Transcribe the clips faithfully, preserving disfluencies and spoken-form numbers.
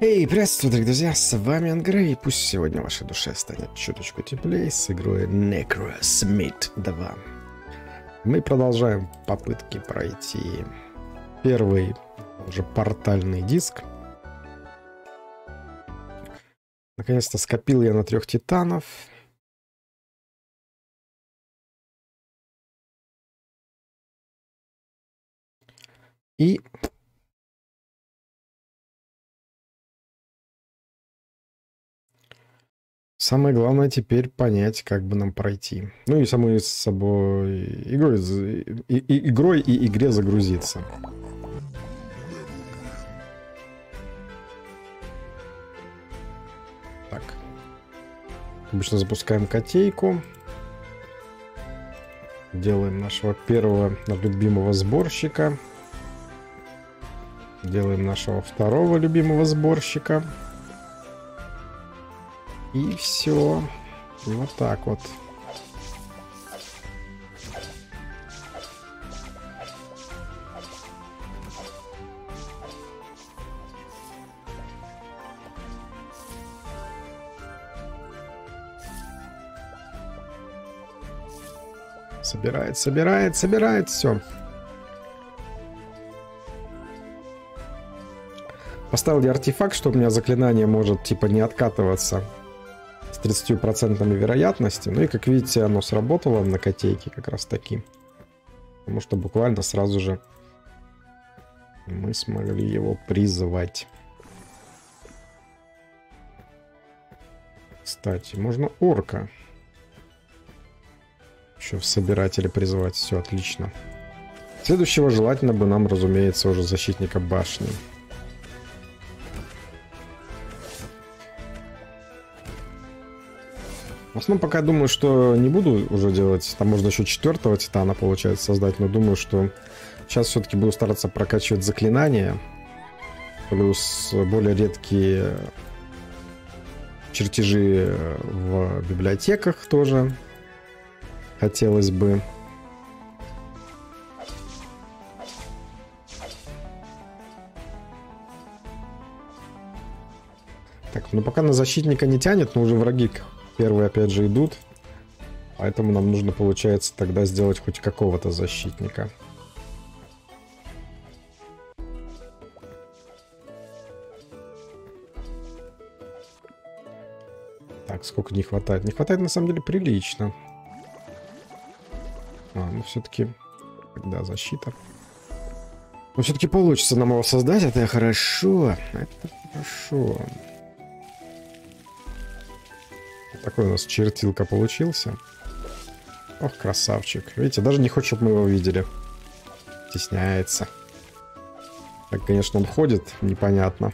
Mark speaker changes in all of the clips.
Speaker 1: Эй, приветствую, дорогие друзья, с вами Ангрей, и пусть сегодня вашей душе станет чуточку теплее с игрой Necrosmith два. Мы продолжаем попытки пройти первый уже портальный диск. Наконец-то скопил я на трех титанов. И... самое главное теперь понять, как бы нам пройти. Ну и самой с собой игрой, и, и, игрой и игре загрузиться. Так. Обычно запускаем котейку. Делаем нашего первого любимого сборщика. Делаем нашего второго любимого сборщика. И все. Вот так вот. Собирает, собирает, собирает все. Поставил я артефакт, что у меня заклинание может типа не откатываться с тридцатью процентами вероятности. Ну и как видите, оно сработало на котейке как раз таки. Потому что буквально сразу же мы смогли его призывать. Кстати, можно орка еще в собирателе призывать. Все отлично. Следующего желательно бы нам, разумеется, уже защитника башни. В основном пока думаю, что не буду уже делать. Там можно еще четвертого титана, получается, создать. Но думаю, что сейчас все-таки буду стараться прокачивать заклинания. Плюс более редкие чертежи в библиотеках тоже хотелось бы. Так, ну пока на защитника не тянет, но уже враги первые опять же идут. Поэтому нам нужно, получается, тогда сделать хоть какого-то защитника. Так, сколько не хватает? Не хватает на самом деле прилично. А, ну все-таки... Да, защита. Но все-таки получится нам его создать. Это хорошо. Это хорошо. Такой у нас чертилка получился. Ох, красавчик. Видите, даже не хочет, чтобы мы его видели. Стесняется. Так, конечно, он ходит, непонятно.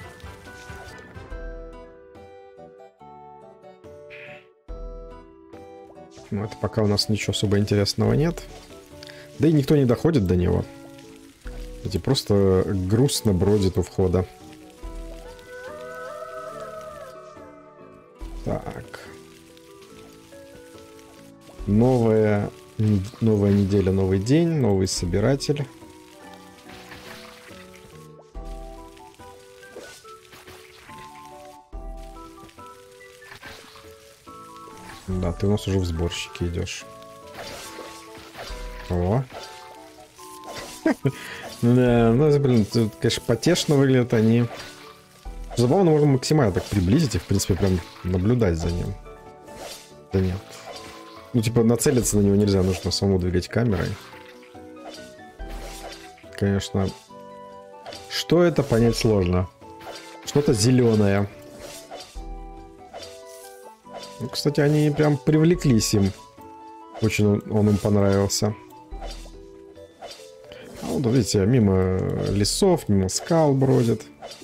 Speaker 1: Но это пока у нас ничего особо интересного нет. Да и никто не доходит до него. Эти просто грустно бродит у входа. Так. Новая, новая неделя, новый день, новый собиратель. Да, ты у нас уже в сборщике идешь. О. Да, ну, блин, конечно, потешно выглядят они. Забавно, можно максимально так приблизить и, в принципе, прям наблюдать за ним. Да нет. Ну, типа, нацелиться на него нельзя, нужно самому двигать камерой. Конечно. Что это, понять сложно. Что-то зеленое. Ну, кстати, они прям привлеклись им. Очень он, он им понравился. А вот, видите, мимо лесов, мимо скал бродит.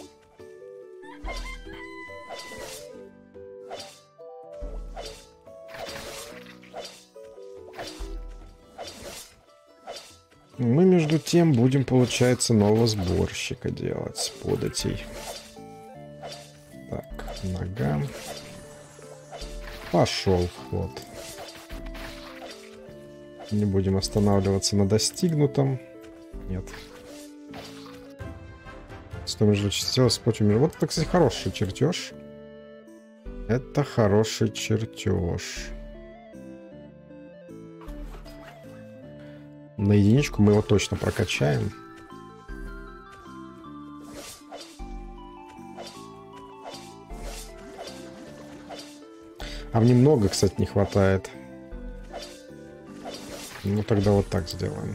Speaker 1: Мы, между тем, будем, получается, нового сборщика делать. Податей. Так, нога. Пошел вход. Не будем останавливаться на достигнутом. Нет. Стоимость частей спотью мира. Вот это, кстати, хороший чертеж. Это хороший чертеж. На единичку мы его точно прокачаем. А мне много, кстати, не хватает. Ну, тогда вот так сделаем.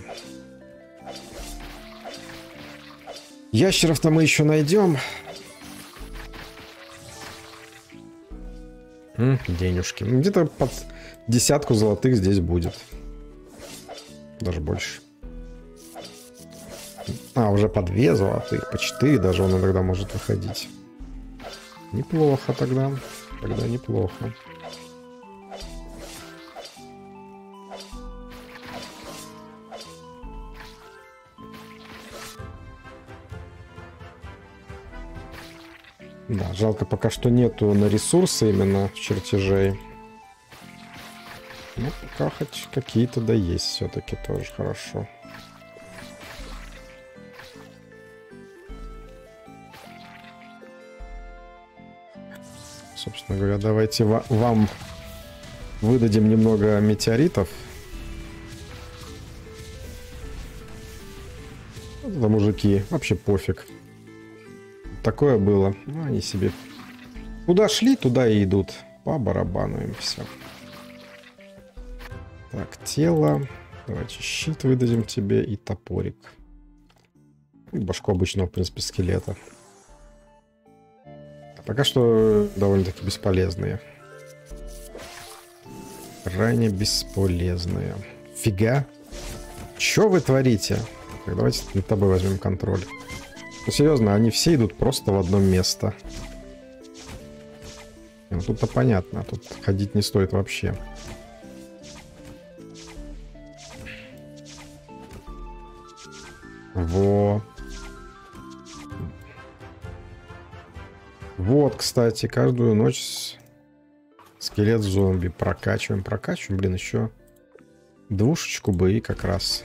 Speaker 1: Ящеров-то мы еще найдем. М, денежки. Где-то под десятку золотых здесь будет. Даже больше. А, уже по две золотых, по четыре даже он иногда может выходить. Неплохо тогда. Тогда неплохо. Да, жалко пока что нету на ресурсы именно чертежей. Ну, пока хоть какие-то да есть все-таки тоже хорошо. Собственно говоря, давайте вам выдадим немного метеоритов. Это мужики, вообще пофиг. Такое было. Ну, они себе куда шли, туда и идут. По барабану им все. Так, тело. Давайте щит выдадим тебе и топорик. И башку обычного, в принципе, скелета. Пока что довольно-таки бесполезные. Крайне бесполезные. Фига. Что вы творите? Так, давайте над тобой возьмем контроль. Ну, серьезно, они все идут просто в одно место. Ну, тут-то понятно. Тут ходить не стоит вообще. Во. Вот, кстати, каждую ночь скелет зомби прокачиваем, прокачиваем. Блин, еще двушечку бы и как раз.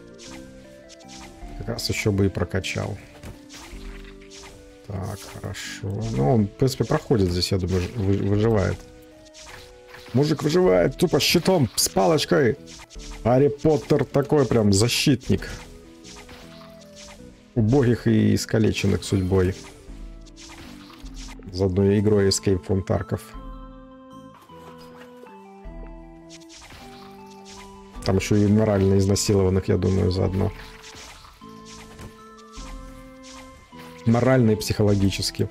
Speaker 1: Как раз еще бы и прокачал. Так, хорошо. Ну, он, в принципе, проходит здесь, я думаю, вы, выживает. Мужик выживает тупо щитом, с палочкой. Гарри Поттер такой прям защитник. Убогих и искалеченных судьбой. Заодно игрой Escape from Tarkov. Там еще и морально изнасилованных, я думаю, заодно. Морально и психологически.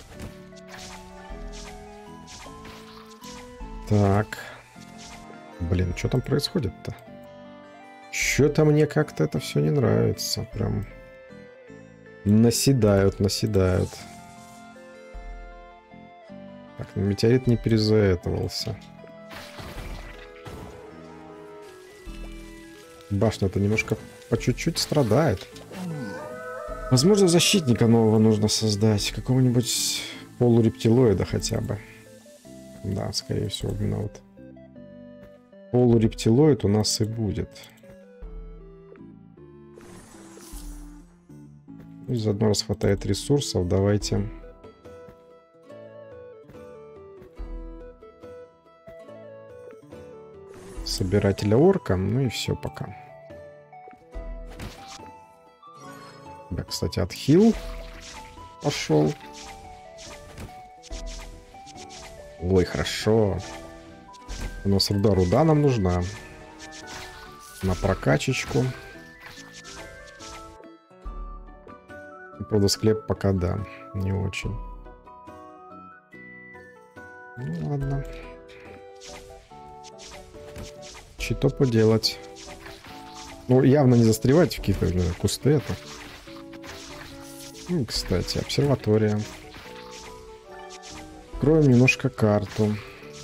Speaker 1: Так. Блин, что там происходит-то? Что-то мне как-то это все не нравится. Прям наседают, наседают. Так, метеорит не перезаэтовался. Башня-то немножко по чуть-чуть страдает. Возможно, защитника нового нужно создать. Какого-нибудь полурептилоида хотя бы. Да, скорее всего, именно вот полурептилоид у нас и будет. И заодно, раз хватает ресурсов, давайте... Собирателя орка. Ну и все пока. Да, кстати, отхил пошел. Ой, хорошо. У нас руда, руда нам нужна. На прокачечку. Правда, склеп пока да, не очень. Ну ладно. Что поделать. Ну, явно не застревать в каких-то кусты это. Ну, кстати, обсерватория. Откроем немножко карту.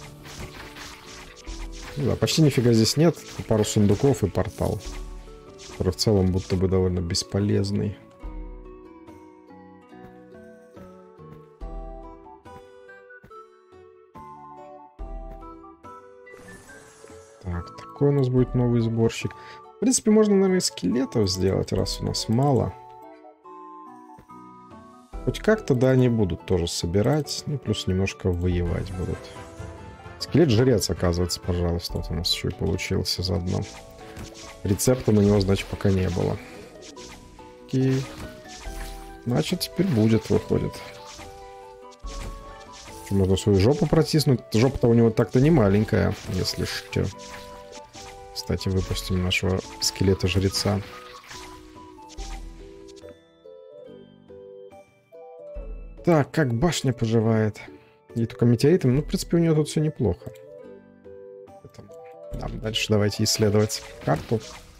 Speaker 1: Ну, да, почти нифига здесь нет. Пару сундуков и портал. Который в целом будто бы довольно бесполезный. Так, такой у нас будет новый сборщик. В принципе, можно, наверное, скелетов сделать, раз у нас мало. Хоть как-то, да, они будут тоже собирать. Ну, плюс немножко воевать будут. Скелет-жрец, оказывается, пожалуйста. Вот у нас еще и получился заодно. Рецепта на него, значит, пока не было. Окей. Значит, теперь будет, выходит. Что, можно свою жопу протиснуть? Жопа-то у него так-то не маленькая, если что. Кстати, выпустим нашего скелета-жреца. Так, как башня поживает? И только метеоритами. Ну, в принципе, у нее тут все неплохо. Да, дальше давайте исследовать карту.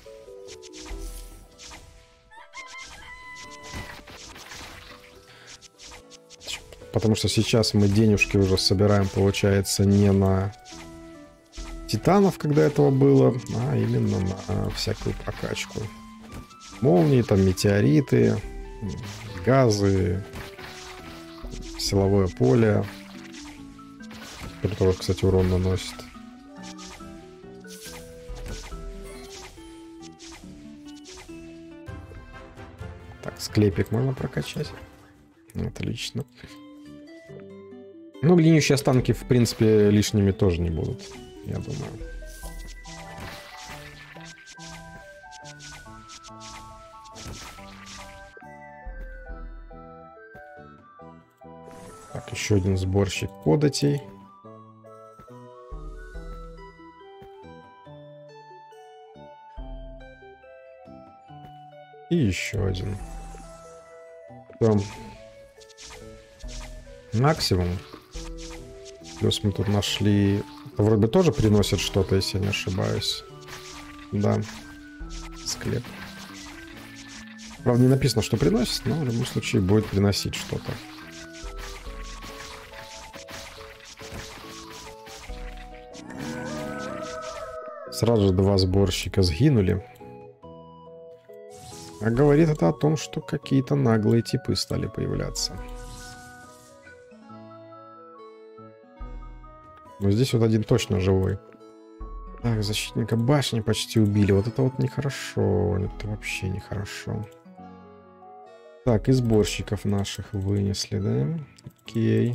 Speaker 1: Потому что сейчас мы денежки уже собираем, получается, не на титанов, когда этого было, а именно на всякую прокачку. Молнии, там метеориты, газы, силовое поле, которое, кстати, урон наносит. Так, склепик можно прокачать. Отлично. Ну, глинящие останки, в принципе, лишними тоже не будут, я думаю. Так, еще один сборщик податей. И еще один. Там максимум. Плюс мы тут нашли... Это вроде тоже приносит что-то, если я не ошибаюсь. Да. Склеп. Правда, не написано, что приносит, но в любом случае будет приносить что-то. Сразу же два сборщика сгинули. А говорит это о том, что какие-то наглые типы стали появляться. Но здесь вот один точно живой. Так, защитника башни почти убили. Вот это вот нехорошо. Это вообще нехорошо. Так, и сборщиков наших вынесли, да? Окей.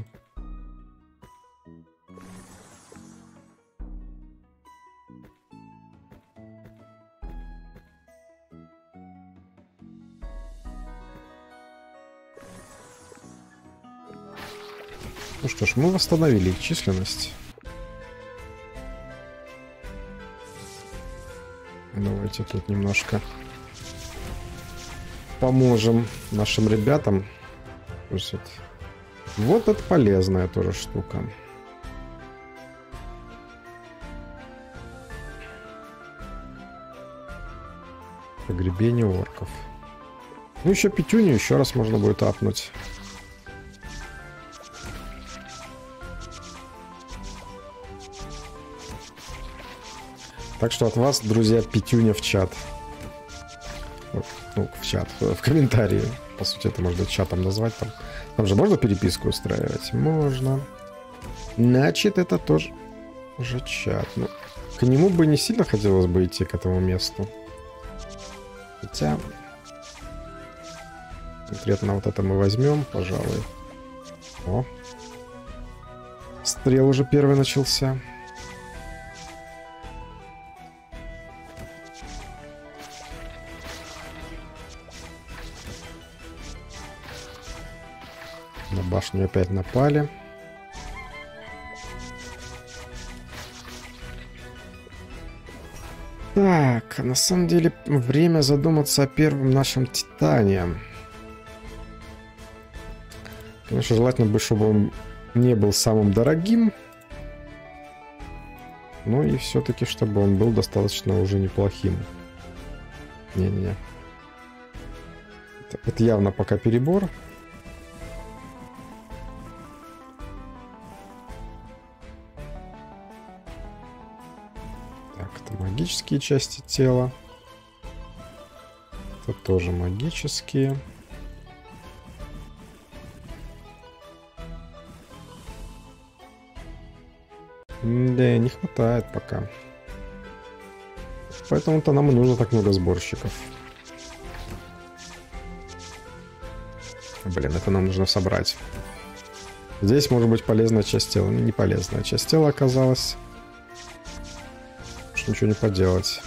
Speaker 1: Ну что ж, мы восстановили их численность. Давайте тут немножко поможем нашим ребятам. Вот, вот это полезная тоже штука. Погребение орков. Ну еще пятюню еще раз можно будет апнуть. Так что от вас, друзья, пятюня в чат. Ну, в чат, в комментарии. По сути, это можно чатом назвать. Там, там же можно переписку устраивать? Можно. Значит, это тоже уже чат. Ну, к нему бы не сильно хотелось бы идти, к этому месту. Хотя... Конкретно вот это мы возьмем, пожалуй. О. Стрел уже первый начался. На башню опять напали. Так, на самом деле время задуматься о первом нашем титане. Конечно, желательно бы, чтобы он не был самым дорогим. Ну и все-таки, чтобы он был достаточно уже неплохим. Не-не-не. Это, это явно пока перебор. Магические части тела. Это тоже магические. Да, не хватает пока. Поэтому-то нам и нужно так много сборщиков. Блин, это нам нужно собрать. Здесь может быть полезная часть тела. Не полезная часть тела оказалась. Уж ничего не поделать.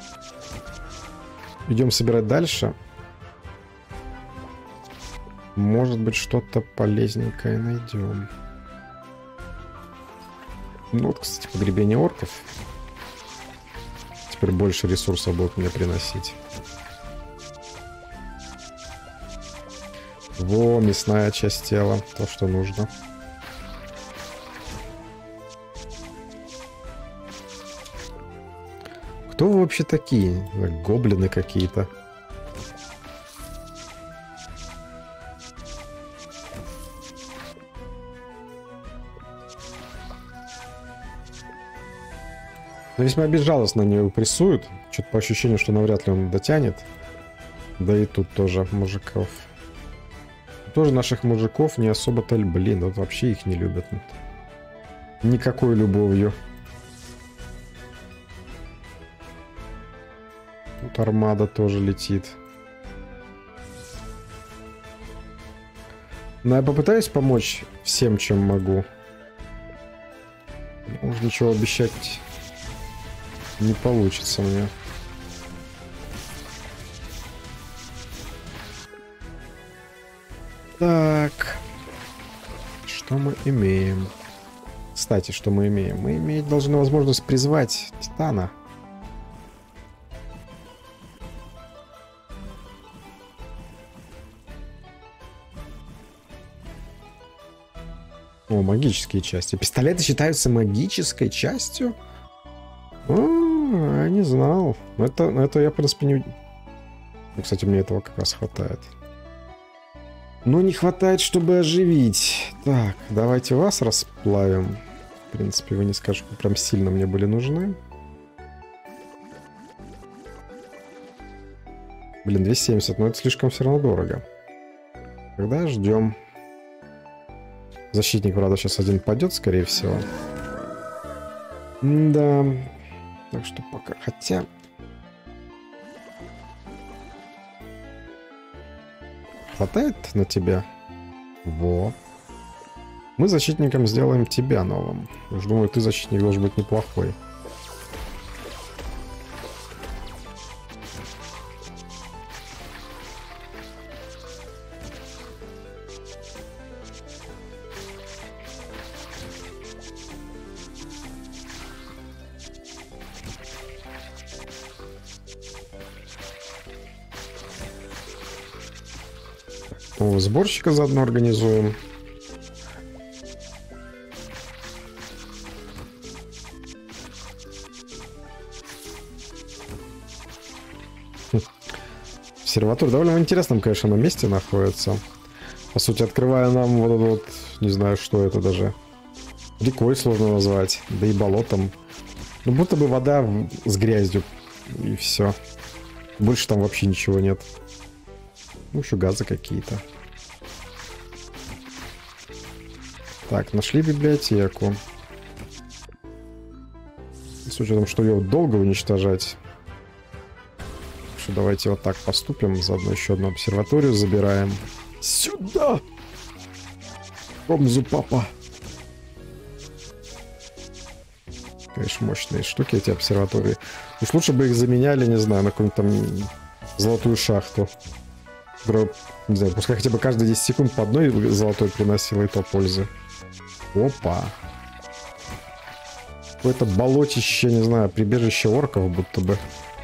Speaker 1: Идем собирать дальше. Может быть, что-то полезненькое найдем. Ну вот, кстати, погребение орков. Теперь больше ресурсов будут мне приносить. Во, мясная часть тела. То, что нужно. Кто вы вообще такие? Гоблины какие-то. Но весьма безжалостно они его прессуют. Что-то по ощущению, что навряд ли он дотянет. Да и тут тоже мужиков. Тоже наших мужиков не особо-то... Блин, вот вообще их не любят. Никакой любовью. Тут армада тоже летит. Но я попытаюсь помочь всем, чем могу. Может, ничего обещать не получится мне. Так. Что мы имеем? Кстати, что мы имеем? Мы иметь должны возможность призвать Титана. О, магические части. Пистолеты считаются магической частью? А, я не знал. Это, это я, в принципе, не... Ну, кстати, мне этого как раз хватает. Но не хватает, чтобы оживить. Так, давайте вас расплавим. В принципе, вы не скажете, что прям сильно мне были нужны. Блин, двести семьдесят, но это слишком все равно дорого. Тогда ждем. Защитник, правда, сейчас один падет, скорее всего. Да. Так что пока... Хотя... Хватает на тебя? Во. Мы защитником сделаем тебя новым. Я уж думаю, ты защитник должен быть неплохой. Сборщика заодно организуем. Обсерватория довольно в интересном, конечно, на месте находится. По сути, открывая нам вот это вот, не знаю, что это даже. Рекой сложно назвать, да и болотом. Ну, будто бы вода с грязью, и все. Больше там вообще ничего нет. Ну, еще газы какие-то. Так, нашли библиотеку. С учетом, что ее долго уничтожать. Так что давайте вот так поступим. Заодно еще одну обсерваторию забираем. Сюда! Ромзу, папа! Конечно, мощные штуки эти обсерватории. Уж лучше бы их заменяли, не знаю, на какую-нибудь там золотую шахту. Не знаю, пускай хотя бы каждые десять секунд по одной золотой приносила, и то пользы. Опа. Какое-то болотище, не знаю, прибежище орков будто бы.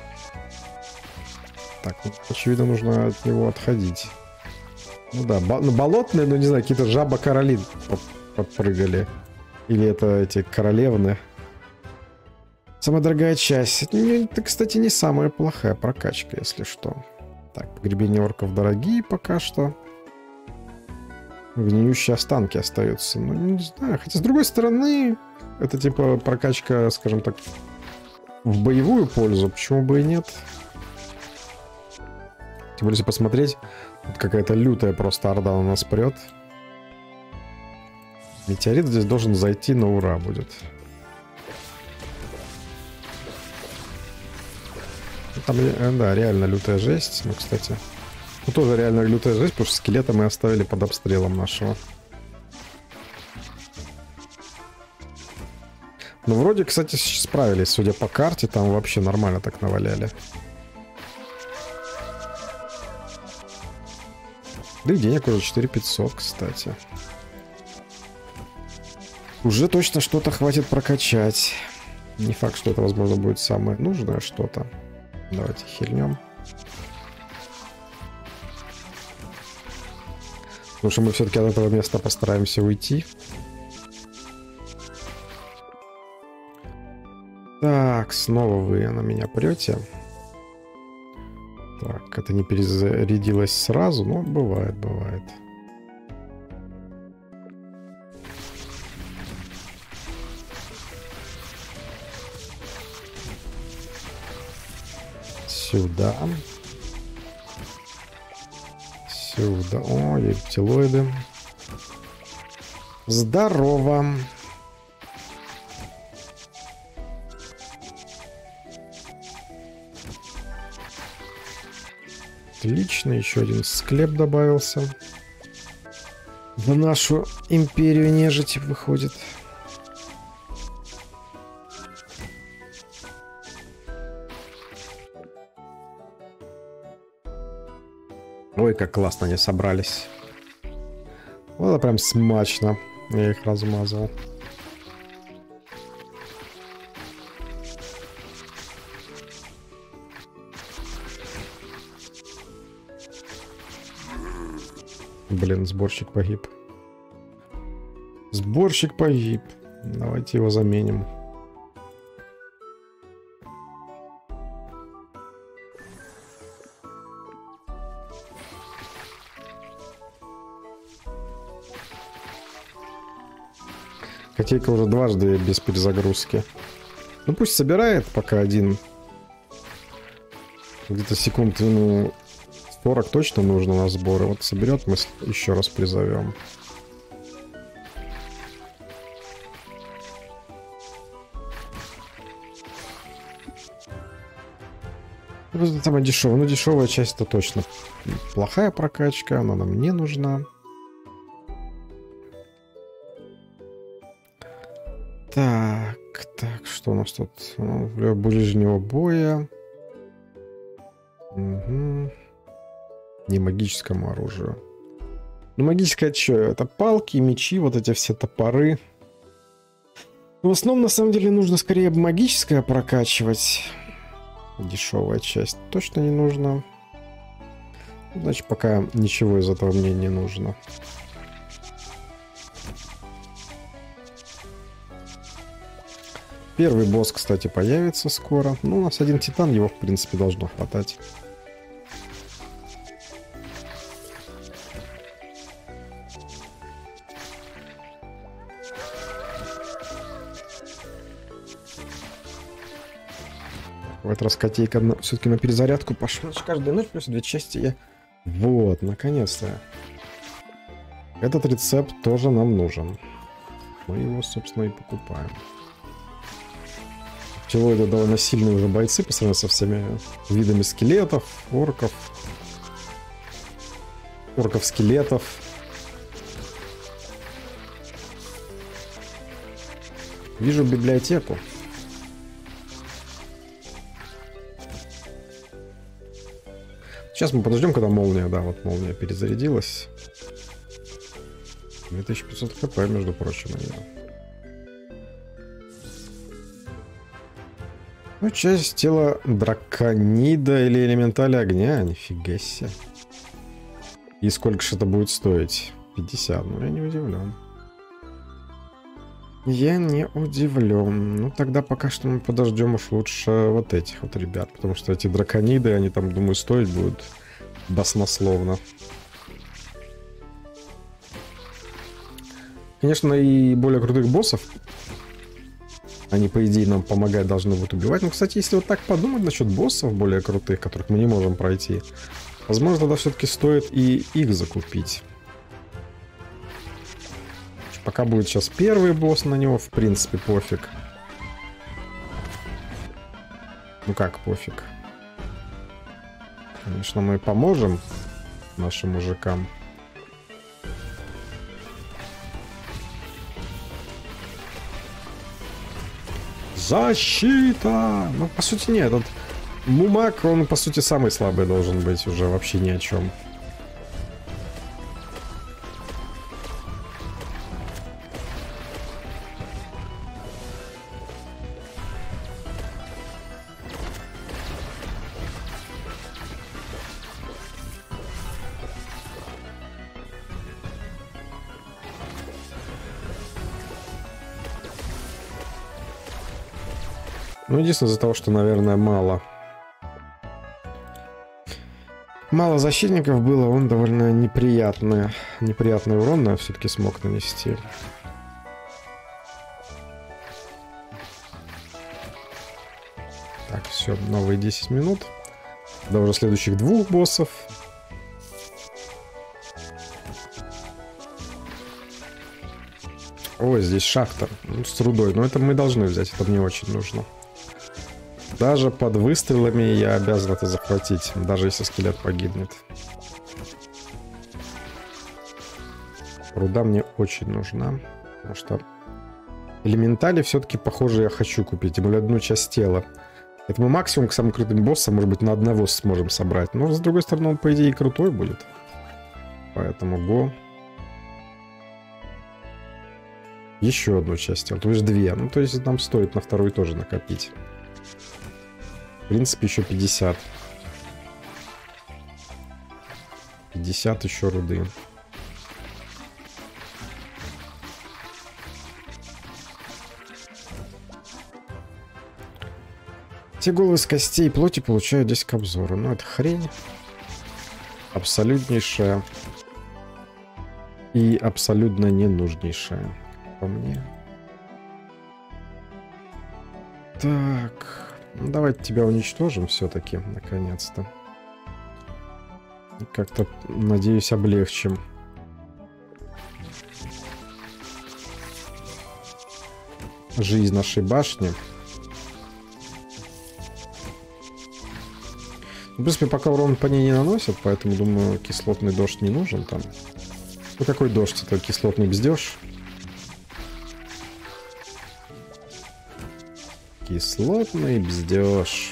Speaker 1: Так, ну, очевидно, нужно от него отходить. Ну да, ну, болотные, ну не знаю, какие-то жаба-короли подпрыгали. Или это эти королевны. Самая дорогая часть. Это, это, кстати, не самая плохая прокачка, если что. Так, погребения орков дорогие пока что. Гниющие останки остаются. Ну, не знаю. Хотя, с другой стороны, это типа прокачка, скажем так, в боевую пользу. Почему бы и нет? Тем более, если посмотреть, вот какая-то лютая просто орда на нас прет. Метеорит здесь должен зайти на ура будет. Там, да, реально лютая жесть. Ну, кстати, Ну, тоже реально лютая жесть, потому что скелета мы оставили под обстрелом нашего. Ну, вроде, кстати, справились, судя по карте, там вообще нормально так наваляли. Да и денег уже четыре тысячи пятьсот, кстати. Уже точно что-то хватит прокачать. Не факт, что это, возможно, будет самое нужное что-то. Давайте хильнем. Потому что мы все-таки от этого места постараемся уйти. Так, снова вы на меня прете. Так, это не перезарядилось сразу, но бывает, бывает. Сюда. Сюда. О, рептилоиды. Здорово. Отлично, еще один склеп добавился. В нашу империю нежити выходит. Ой, как классно они собрались. Вот это прям смачно. Я их размазал. Блин, сборщик погиб. Сборщик погиб. Давайте его заменим. Котейка уже дважды без перезагрузки. Ну пусть собирает пока один. Где-то секунд, ну, сорок точно нужно на сборы. Вот соберет, мы еще раз призовем. Это самое дешевое. Ну, дешевая часть это точно плохая прокачка. Она нам не нужна. Так, так, что у нас тут? Ну, для ближнего боя. Угу. Не магическому оружию. Ну, магическое что? Это палки, мечи, вот эти все топоры. В основном, на самом деле, нужно скорее магическое прокачивать. Дешевая часть точно не нужна. Значит, пока ничего из этого мне не нужно. Первый босс, кстати, появится скоро. Ну, у нас один титан, его, в принципе, должно хватать. В этот раз котейка все-таки на перезарядку пошла. Каждую ночь плюс две части я... Вот, наконец-то. Этот рецепт тоже нам нужен. Мы его, собственно, и покупаем. Рептилоиды довольно сильные уже бойцы по сравнению со всеми видами скелетов, орков. Орков-скелетов. Вижу библиотеку. Сейчас мы подождем, когда молния, да, вот молния перезарядилась. две тысячи пятьсот хп, между прочим, у нее. Ну, часть тела драконида или элементаля огня, нифига себе. И сколько же это будет стоить? пятьдесят, ну я не удивлен. Я не удивлен. Ну, тогда пока что мы подождем уж лучше вот этих вот ребят. Потому что эти дракониды, они там, думаю, стоить будут баснословно. Конечно, и более крутых боссов, они, по идее, нам помогать должны будут убивать. Но, кстати, если вот так подумать насчет боссов более крутых, которых мы не можем пройти, возможно, тогда все-таки стоит и их закупить. Пока будет сейчас первый босс, на него, в принципе, пофиг. Ну как пофиг? Конечно, мы поможем нашим мужикам. Защита! Ну, по сути, нет. Этот Мумак, он, по сути, самый слабый должен быть уже вообще ни о чем. Ну, единственное, из-за того, что, наверное, мало. Мало защитников было, он довольно неприятный, неприятный урон, но все-таки смог нанести. Так, все, новые десять минут. До уже следующих двух боссов. Ой, здесь шахта. Ну, с рудой. Но это мы должны взять, это мне очень нужно. Даже под выстрелами я обязан это захватить, даже если скелет погибнет. Руда мне очень нужна, потому что элементали все-таки, похоже, я хочу купить. Тем более одну часть тела. Это мы максимум к самым крутым боссам, может быть, на одного сможем собрать. Но, с другой стороны, он, по идее, и крутой будет. Поэтому го. Еще одну часть тела, то есть две. Ну, то есть нам стоит на второй тоже накопить. В принципе, еще пятьдесят. пятьдесят еще руды. Те головы с костей и плоти получают десять к обзору. Ну, это хрень. Абсолютнейшая. И абсолютно ненужнейшая. По мне. Так. Ну, давайте тебя уничтожим все-таки, наконец-то. Как-то, надеюсь, облегчим. Жизнь нашей башни. В принципе, пока урон по ней не наносят, поэтому, думаю, кислотный дождь не нужен там. Ну, какой дождь? Это кислотный бздеж. Кислотный бздеж.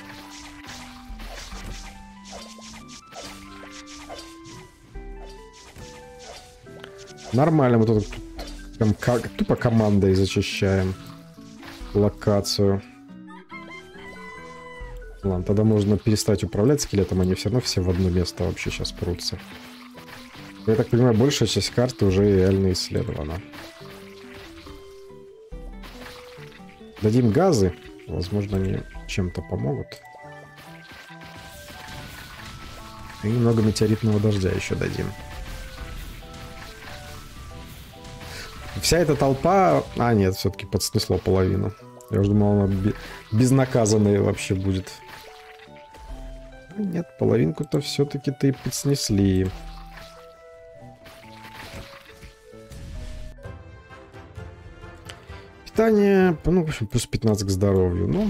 Speaker 1: Нормально, мы тут прям как, тупо командой зачищаем локацию. Ладно, тогда можно перестать управлять скелетом, они все равно все в одно место вообще сейчас прутся. Я так понимаю, большая часть карты уже реально исследована. Дадим газы. Возможно, они чем-то помогут. И немного метеоритного дождя еще дадим. Вся эта толпа... А, нет, все-таки подснесло половину. Я уже думал, она безнаказанная вообще будет. Нет, половинку-то все-таки-то и подснесли. Питание, ну, в общем, плюс пятнадцать к здоровью. Ну,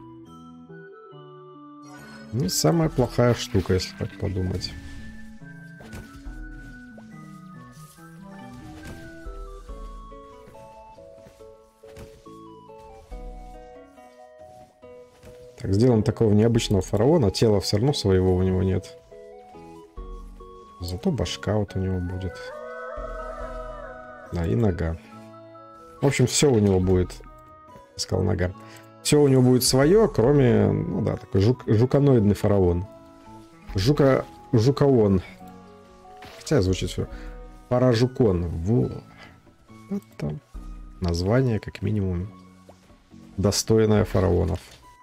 Speaker 1: не самая плохая штука, если так подумать. Так, сделаем такого необычного фараона. Тела все равно своего у него нет. Зато башка вот у него будет. Да, и нога. В общем, все у него будет. Сказал нога. Все у него будет свое, кроме... Ну да, такой жук, жуканоидный фараон. Жука... Жукаон. Хотя звучит все. Паражукон. Во. Это название, как минимум, достойное фараонов.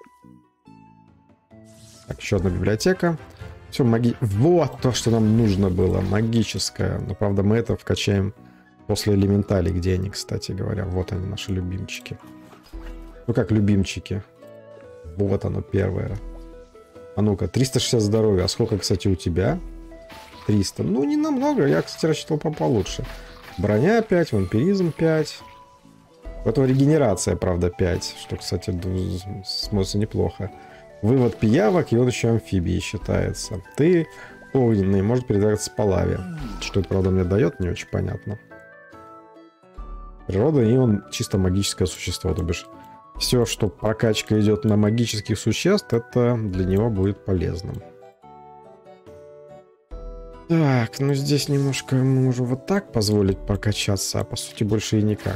Speaker 1: Так, еще одна библиотека. Все, маги... Вот то, что нам нужно было. Магическое. Но, правда, мы это вкачаем после элементалей. Где они, кстати говоря? Вот они, наши любимчики. Ну, как любимчики. Вот оно, первое. А ну-ка, триста шестьдесят здоровья. А сколько, кстати, у тебя? триста. Ну, не намного. Я, кстати, рассчитывал получше. Броня пять, вампиризм пять. У этого регенерация, правда, пять. Что, кстати, смотрится неплохо. Вывод пиявок, и вот еще амфибии считается. Ты огненный, может передаваться по лаве. Что это, правда, мне дает, не очень понятно. Природа, и он чисто магическое существо, то бишь все, что прокачка идет на магических существ, это для него будет полезным. Так, ну здесь немножко мы можем вот так позволить прокачаться, а по сути больше и никак.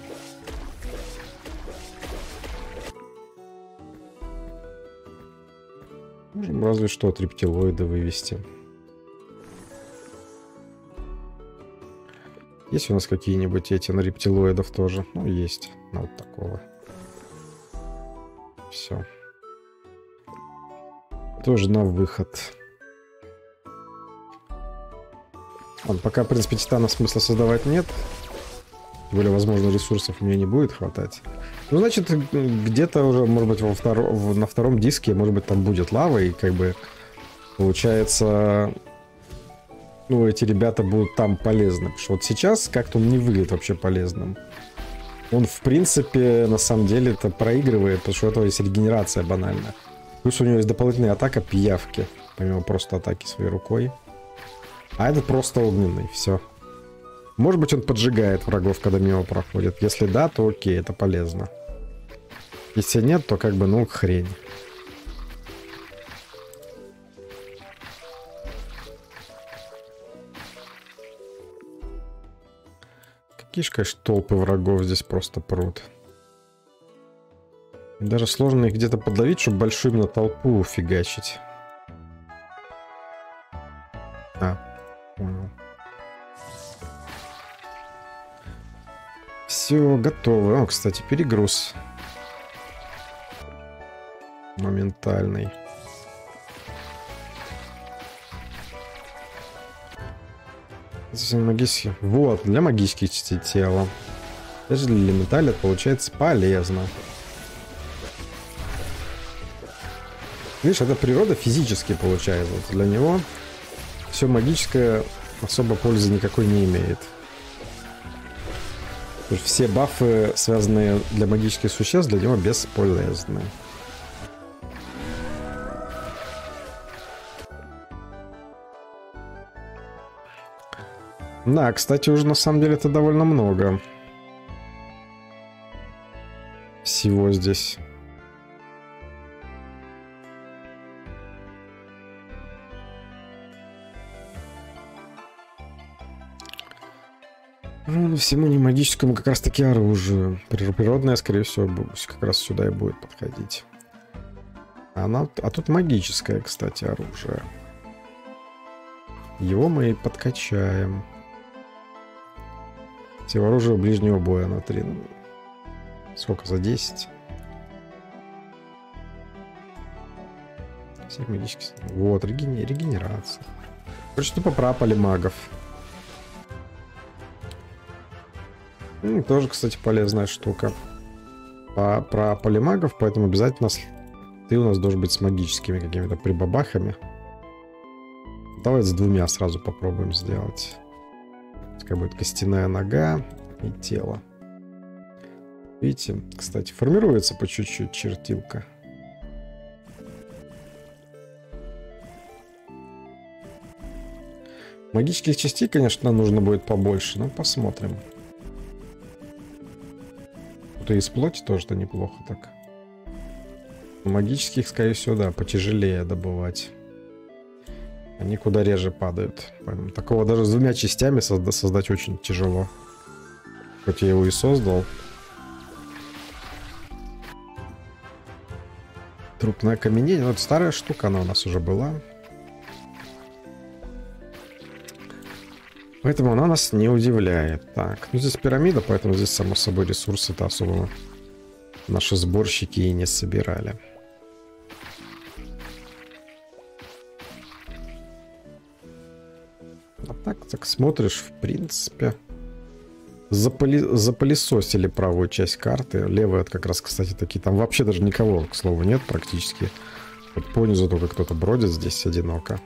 Speaker 1: Можем разве что от рептилоида вывести. Есть у нас какие-нибудь эти на рептилоидов тоже? Ну, есть. Ну, вот такого. Все. Тоже на выход. Ладно, пока, в принципе, титана смысла создавать нет. Тем более, возможно, ресурсов у меня не будет хватать. Ну, значит, где-то уже, может быть, во втор... на втором диске, может быть, там будет лава, и как бы получается... Ну, эти ребята будут там полезны. Потому что вот сейчас как-то он не выглядит вообще полезным. Он, в принципе, на самом деле это проигрывает, потому что у этого есть регенерация банальная. Плюс у него есть дополнительная атака пиявки, помимо просто атаки своей рукой. А это просто огненный, все. Может быть, он поджигает врагов, когда мимо проходит. Если да, то окей, это полезно. Если нет, то как бы, ну, хрень. Какие же, конечно, толпы врагов здесь просто прут. Даже сложно их где-то подловить, чтобы большую именно толпу фигачить. А, понял. Все, готово. О, кстати, перегруз. Моментальный. Магический. Вот, для магических частей тела. Даже для элементаля это получается полезно. Видишь, это природа физически получается. Вот для него все магическое особо пользы никакой не имеет. Все бафы, связанные для магических существ, для него бесполезны. Да, кстати, уже на самом деле это довольно много всего здесь. Ну, всему не магическому как раз таки оружию. Природное, скорее всего, как раз сюда и будет подходить. Она... А тут магическое, кстати, оружие. Его мы и подкачаем. Все оружие ближнего боя на три. Сколько? За десять? Всех магических... Вот, регени... регенерация. Короче, тупо про полимагов. Ну, тоже, кстати, полезная штука. По, про полимагов, поэтому обязательно ты у нас должен быть с магическими какими-то прибабахами. Давай с двумя сразу попробуем сделать. Пускай будет костяная нога и тело. Видите, кстати, формируется по чуть-чуть чертилка. Магических частей, конечно, нужно будет побольше, но посмотрим. И из плоти тоже-то неплохо так. Магических, скорее всего, да, потяжелее добывать. Они куда реже падают. Поэтому такого даже с двумя частями созда- создать очень тяжело. Хоть я его и создал. Трупное окаменение. Ну, это старая штука, она у нас уже была. Поэтому она нас не удивляет. Так, ну здесь пирамида, поэтому здесь, само собой, ресурсы-то особо наши сборщики и не собирали. А так, так смотришь, в принципе, запыли... запылесосили правую часть карты. Левая, это как раз, кстати, такие. Там вообще даже никого, к слову, нет практически. Вот понизу только кто-то бродит здесь одиноко.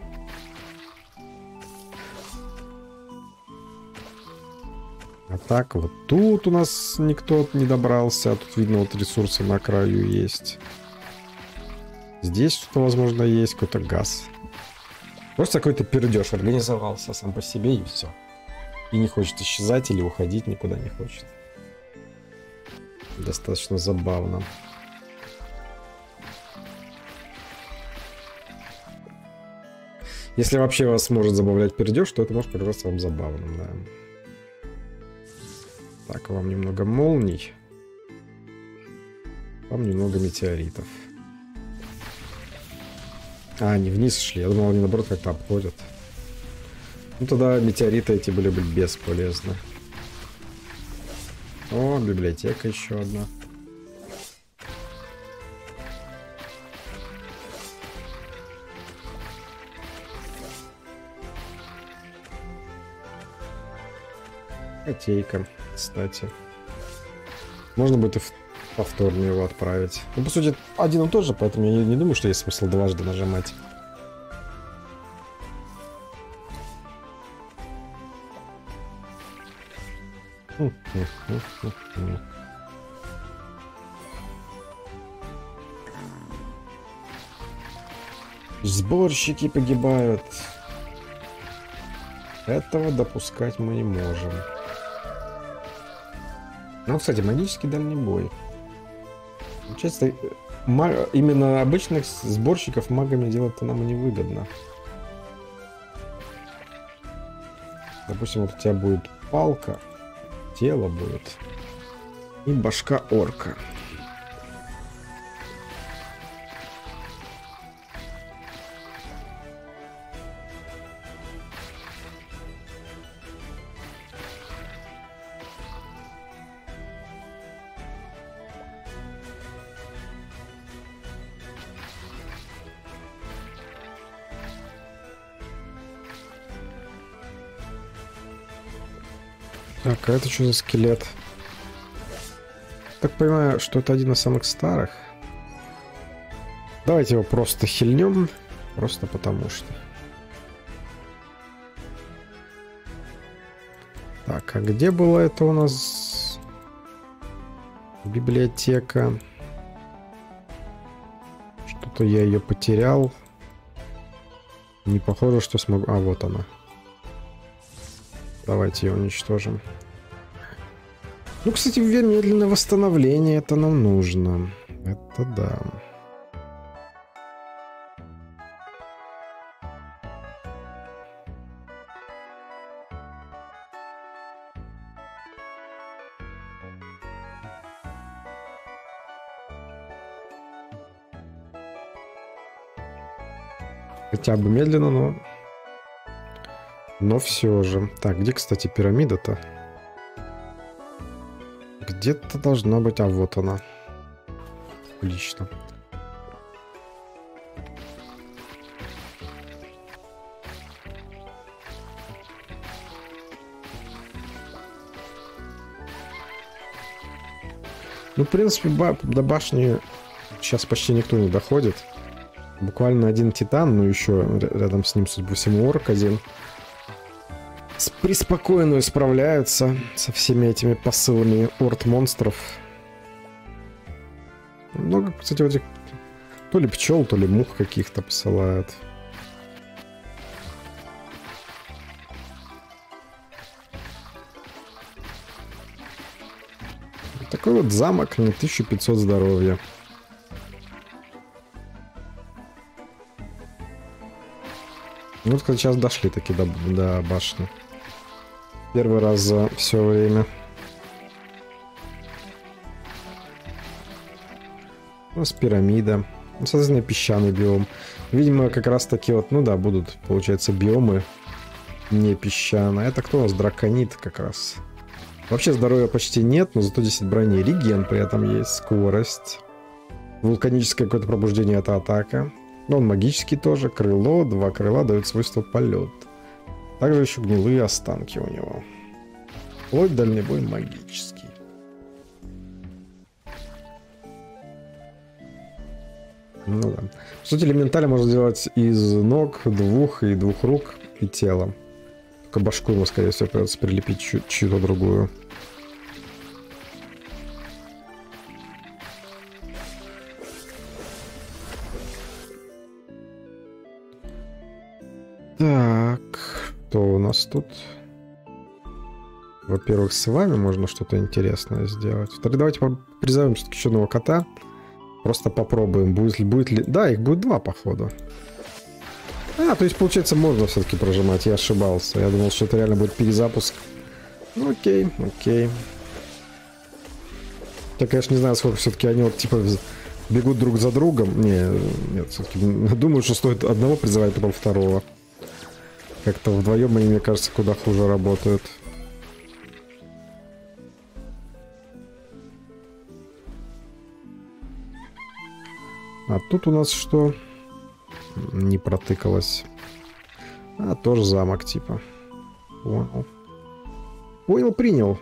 Speaker 1: А так, вот тут у нас никто не добрался. А тут, видно, вот ресурсы на краю есть. Здесь что-то, возможно, есть. Какой-то газ. Просто какой-то пердеж организовался сам по себе и все. И не хочет исчезать или уходить, никуда не хочет. Достаточно забавно. Если вообще вас может забавлять пердеж, то это может показаться вам забавным, да. Так, вам немного молний. Вам немного метеоритов. А, они вниз шли. Я думал, они наоборот как-то обходят. Ну тогда метеориты эти были бы бесполезны. О, библиотека еще одна. Котейка, кстати. Можно будет и повторно его отправить. Ну, по сути, один и тот же, поэтому я не думаю, что есть смысл дважды нажимать. Сборщики погибают. Этого допускать мы не можем. Ну, кстати, магический дальний бой. Получается, именно обычных сборщиков магами делать-то нам и невыгодно. Допустим, вот у тебя будет палка, тело будет и башка орка. Так, а это что за скелет? Так понимаю, что это один из самых старых. Давайте его просто хильнем. Просто потому что. Так, а где была это у нас библиотека? Что-то я ее потерял. Не похоже, что смогу... А, вот она. Давайте ее уничтожим. Ну, кстати, медленное восстановление, это нам нужно. Это да. Хотя бы медленно, но... Но все же. Так, где, кстати, пирамида-то? Где-то должна быть... А, вот она. Отлично. Ну, в принципе, ба- до башни сейчас почти никто не доходит. Буквально один титан, ну еще рядом с ним, судя по всему, орк один. Преспокойно справляются со всеми этими посылами орд-монстров. Много, кстати, вот этих то ли пчел, то ли мух каких-то посылают. Такой вот замок на тысячу пятьсот здоровья. Ну, вот сейчас дошли таки до, до башни. Первый раз за все время. У нас пирамида. Ну, соответственно, песчаный биом. Видимо, как раз таки вот, ну да, будут, получается, биомы не песчаные. Это кто у нас? Драконит как раз. Вообще здоровья почти нет, но зато десять брони. Реген при этом есть. Скорость. Вулканическое какое-то пробуждение — это атака. Но он магический тоже. Крыло. Два крыла дают свойство полет. Также еще гнилые останки у него. Вплоть дальнебой магический. Ну да. В сути, элементали можно сделать из ног, двух и двух рук и тела. Только башку ему, скорее всего, придется прилепить чью- чью-то другую. тут? Во-первых, с вами можно что-то интересное сделать. Вторых, давайте призовем все-таки еще одного кота. Просто попробуем, будет ли, будет ли... Да, их будет два, походу. А, то есть, получается, можно все-таки прожимать. Я ошибался. Я думал, что это реально будет перезапуск. Ну, окей, окей. Я, конечно, не знаю, сколько все-таки они вот, типа, бегут друг за другом. Не, нет, все-таки думаю, что стоит одного призывать, потом второго. Как-то вдвоем они, мне кажется, куда хуже работают. А тут у нас что? Не протыкалось. А, тоже замок, типа. Понял. Понял, принял.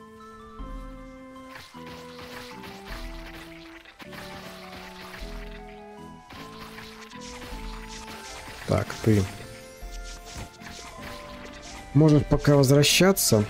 Speaker 1: Так, ты можешь пока возвращаться.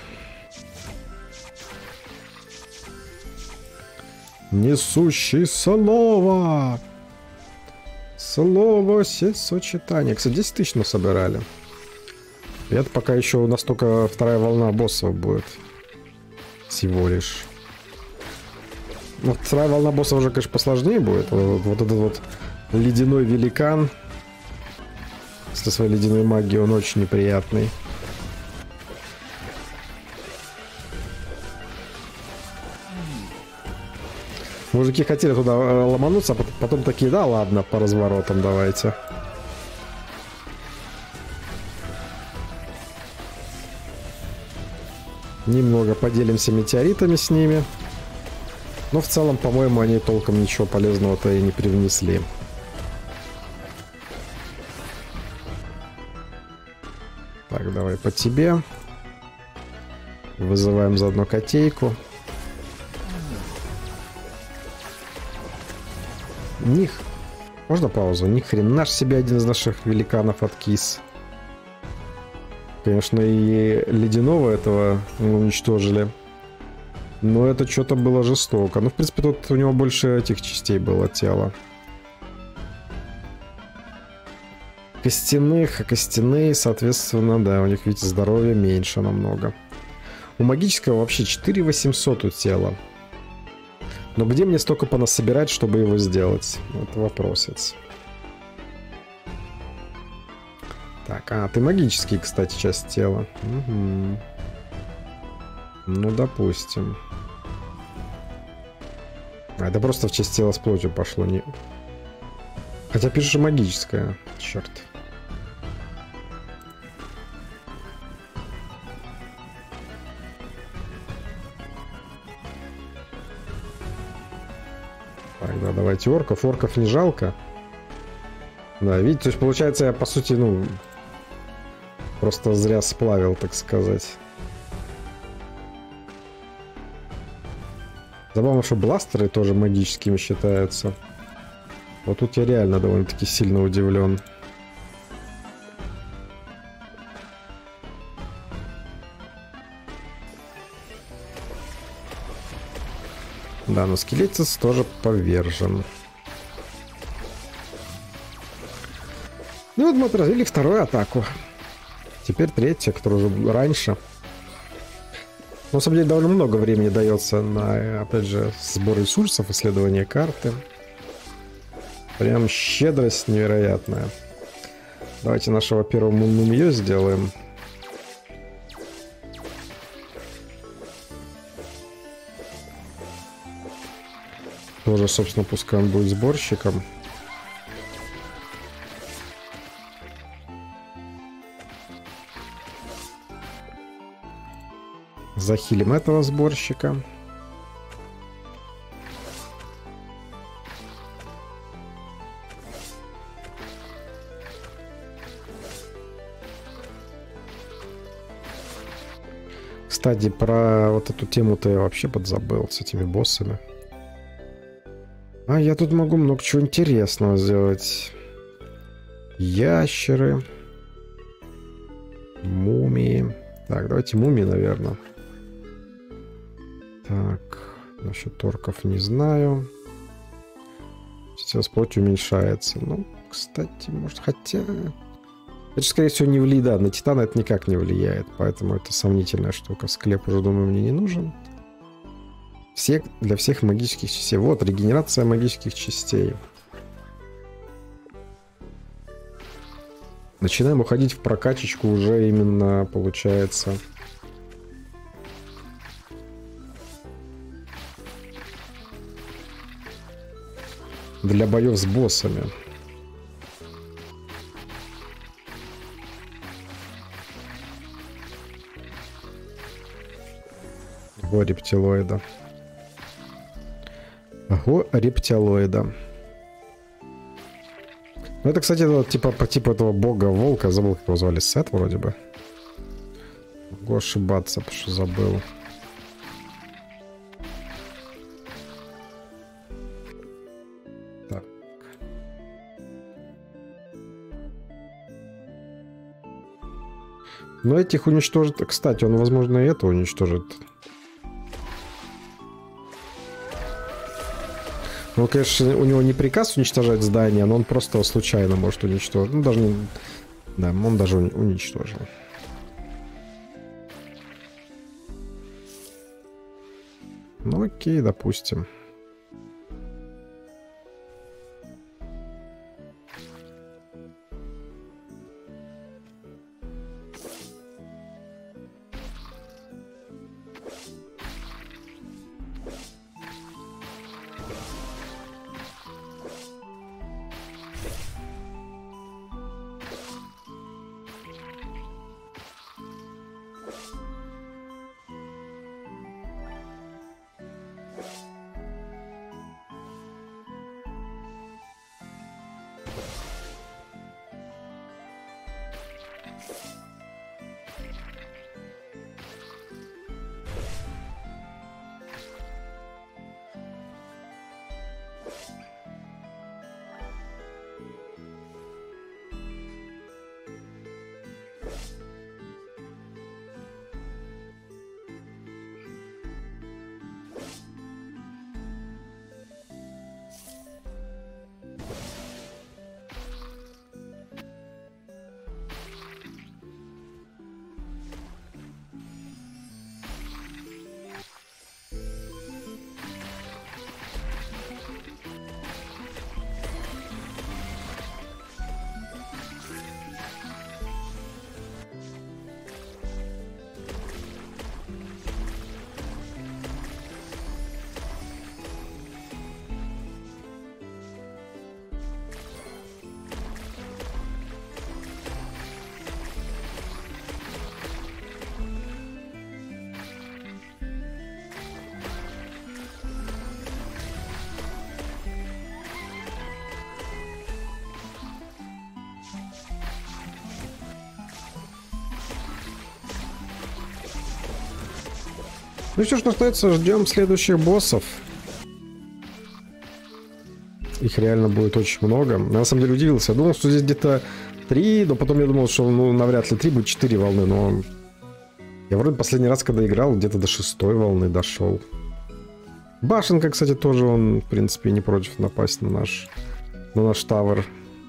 Speaker 1: Несущий слово. Слово сочетание. Кстати, десять тысяч мы собирали. И это пока еще у нас только вторая волна боссов будет. Всего лишь. Вот вторая волна боссов уже, конечно, посложнее будет. Вот, вот этот вот ледяной великан со своей ледяной магией, он очень неприятный. Мужики хотели туда ломануться, а потом такие, да ладно, по разворотам давайте. Немного поделимся метеоритами с ними. Но в целом, по-моему, они толком ничего полезного-то и не привнесли. Так, давай по тебе. Вызываем заодно котейку. Них. Можно паузу? Ни хрена ж себе один из наших великанов откис. Конечно, и ледяного этого мы уничтожили. Но это что-то было жестоко. Ну, в принципе, тут у него больше этих частей было тела. Костяных, а костяные, соответственно, да, у них, видите, здоровья меньше намного. У магического вообще четыре тысячи восемьсот у тела. Но где мне столько понасобирать, чтобы его сделать? Это вопросец. Так, а, ты магический, кстати, часть тела. Угу. Ну, допустим. А, это просто в часть тела с плотью пошло. Не... Хотя пишешь магическая. Черт. Так, да, давайте орков. Орков не жалко. Да, видите, то есть получается я, по сути, ну, просто зря сплавил, так сказать. Забавно, что бластеры тоже магическими считаются. Вот тут я реально довольно-таки сильно удивлен. Да, но скелетец тоже повержен. Ну вот мы отразили вторую атаку. Теперь третья, которая уже раньше. Но, на самом деле, довольно много времени дается на, опять же, сбор ресурсов, исследование карты. Прям щедрость невероятная. Давайте нашего первого мумию сделаем. Тоже, собственно, пускай он будет сборщиком. Захилим этого сборщика. Кстати, про вот эту тему-то я вообще подзабыл с этими боссами. А я тут могу много чего интересного сделать. Ящеры. Мумии. Так, давайте мумии, наверное. Так, насчет орков не знаю. Сейчас плоть уменьшается. Ну, кстати, может, хотя... Это, скорее всего, не влияет. Да, на Титана это никак не влияет. Поэтому это сомнительная штука. Склеп уже, думаю, мне не нужен. Все, для всех магических частей. Вот, регенерация магических частей. Начинаем уходить в прокачечку уже именно, получается... для боев с боссами. Го рептилоида. Го рептилоида. Ну, это, кстати, это, типа по типу этого бога-волка. Забыл, как его звали. Сет вроде бы. Могу ошибаться, потому что забыл. Так. Но этих уничтожит... Кстати, он, возможно, и это уничтожит. Ну, конечно, у него не приказ уничтожать здание, но он просто случайно может уничтожить. Ну, даже не... Да, он даже уничтожил. Ну, окей, допустим. Ну все, что остается, ждем следующих боссов. Их реально будет очень много. Я на самом деле удивился. Я думал, что здесь где-то три, но потом я думал, что ну навряд ли три, будет четыре волны, но... Я вроде последний раз, когда играл, где-то до шестой волны дошел. Башенка, кстати, тоже он, в принципе, не против напасть на наш... на наш тавер.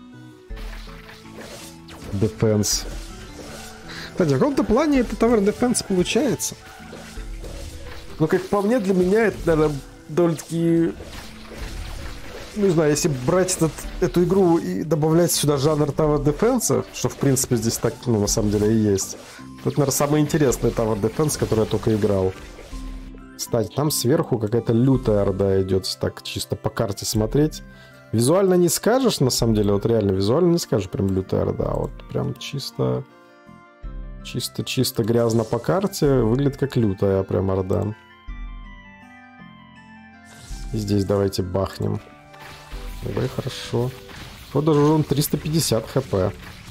Speaker 1: Defense. Кстати, в каком-то плане это Tower Defense получается. Но, как по мне, для меня это, наверное, довольно-таки... Не знаю, если брать этот, эту игру и добавлять сюда жанр Tower Defense, что, в принципе, здесь так, ну, на самом деле, и есть, то это, наверное, самый интересный Tower Defense, который я только играл. Кстати, там сверху какая-то лютая орда идет, так чисто по карте смотреть. Визуально не скажешь, на самом деле, вот реально визуально не скажешь, прям лютая орда, вот прям чисто... Чисто-чисто грязно по карте, выглядит как лютая прям орда. И здесь давайте бахнем. Ой, хорошо. Вот даже он триста пятьдесят хп.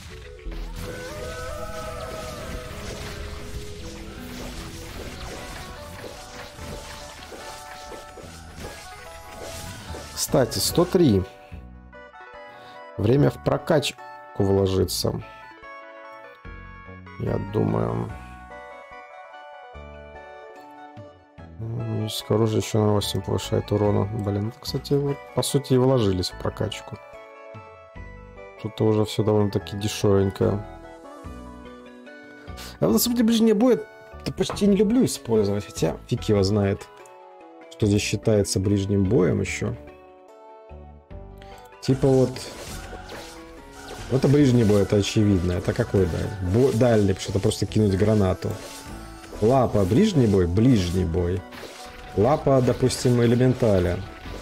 Speaker 1: Кстати, сто три. Время в прокачку вложиться. Я думаю... Магическое оружие еще на восемь повышает урона. Блин, кстати, вот, по сути и вложились в прокачку. Что-то уже все довольно-таки дешевенько. А на самом деле ближний бой я почти не люблю использовать, хотя фиг его знает, что здесь считается ближним боем еще. Типа вот... Это ближний бой, это очевидно. Это какой дальний? Бо... Дальний, потому что это просто кинуть гранату. Лапа, ближний бой? Ближний бой. Лапа, допустим, элементаля.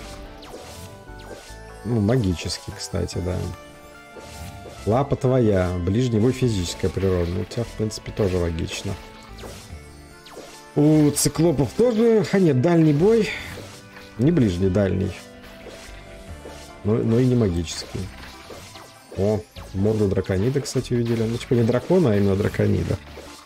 Speaker 1: Ну, магический, кстати, да. Лапа твоя, ближний бой физическая природа. Ну, у тебя, в принципе, тоже логично. У циклопов тоже... А нет, дальний бой. Не ближний, дальний. Но, но и не магический. О, морду драконида, кстати, увидели. Ну, типа не дракона, а именно драконида.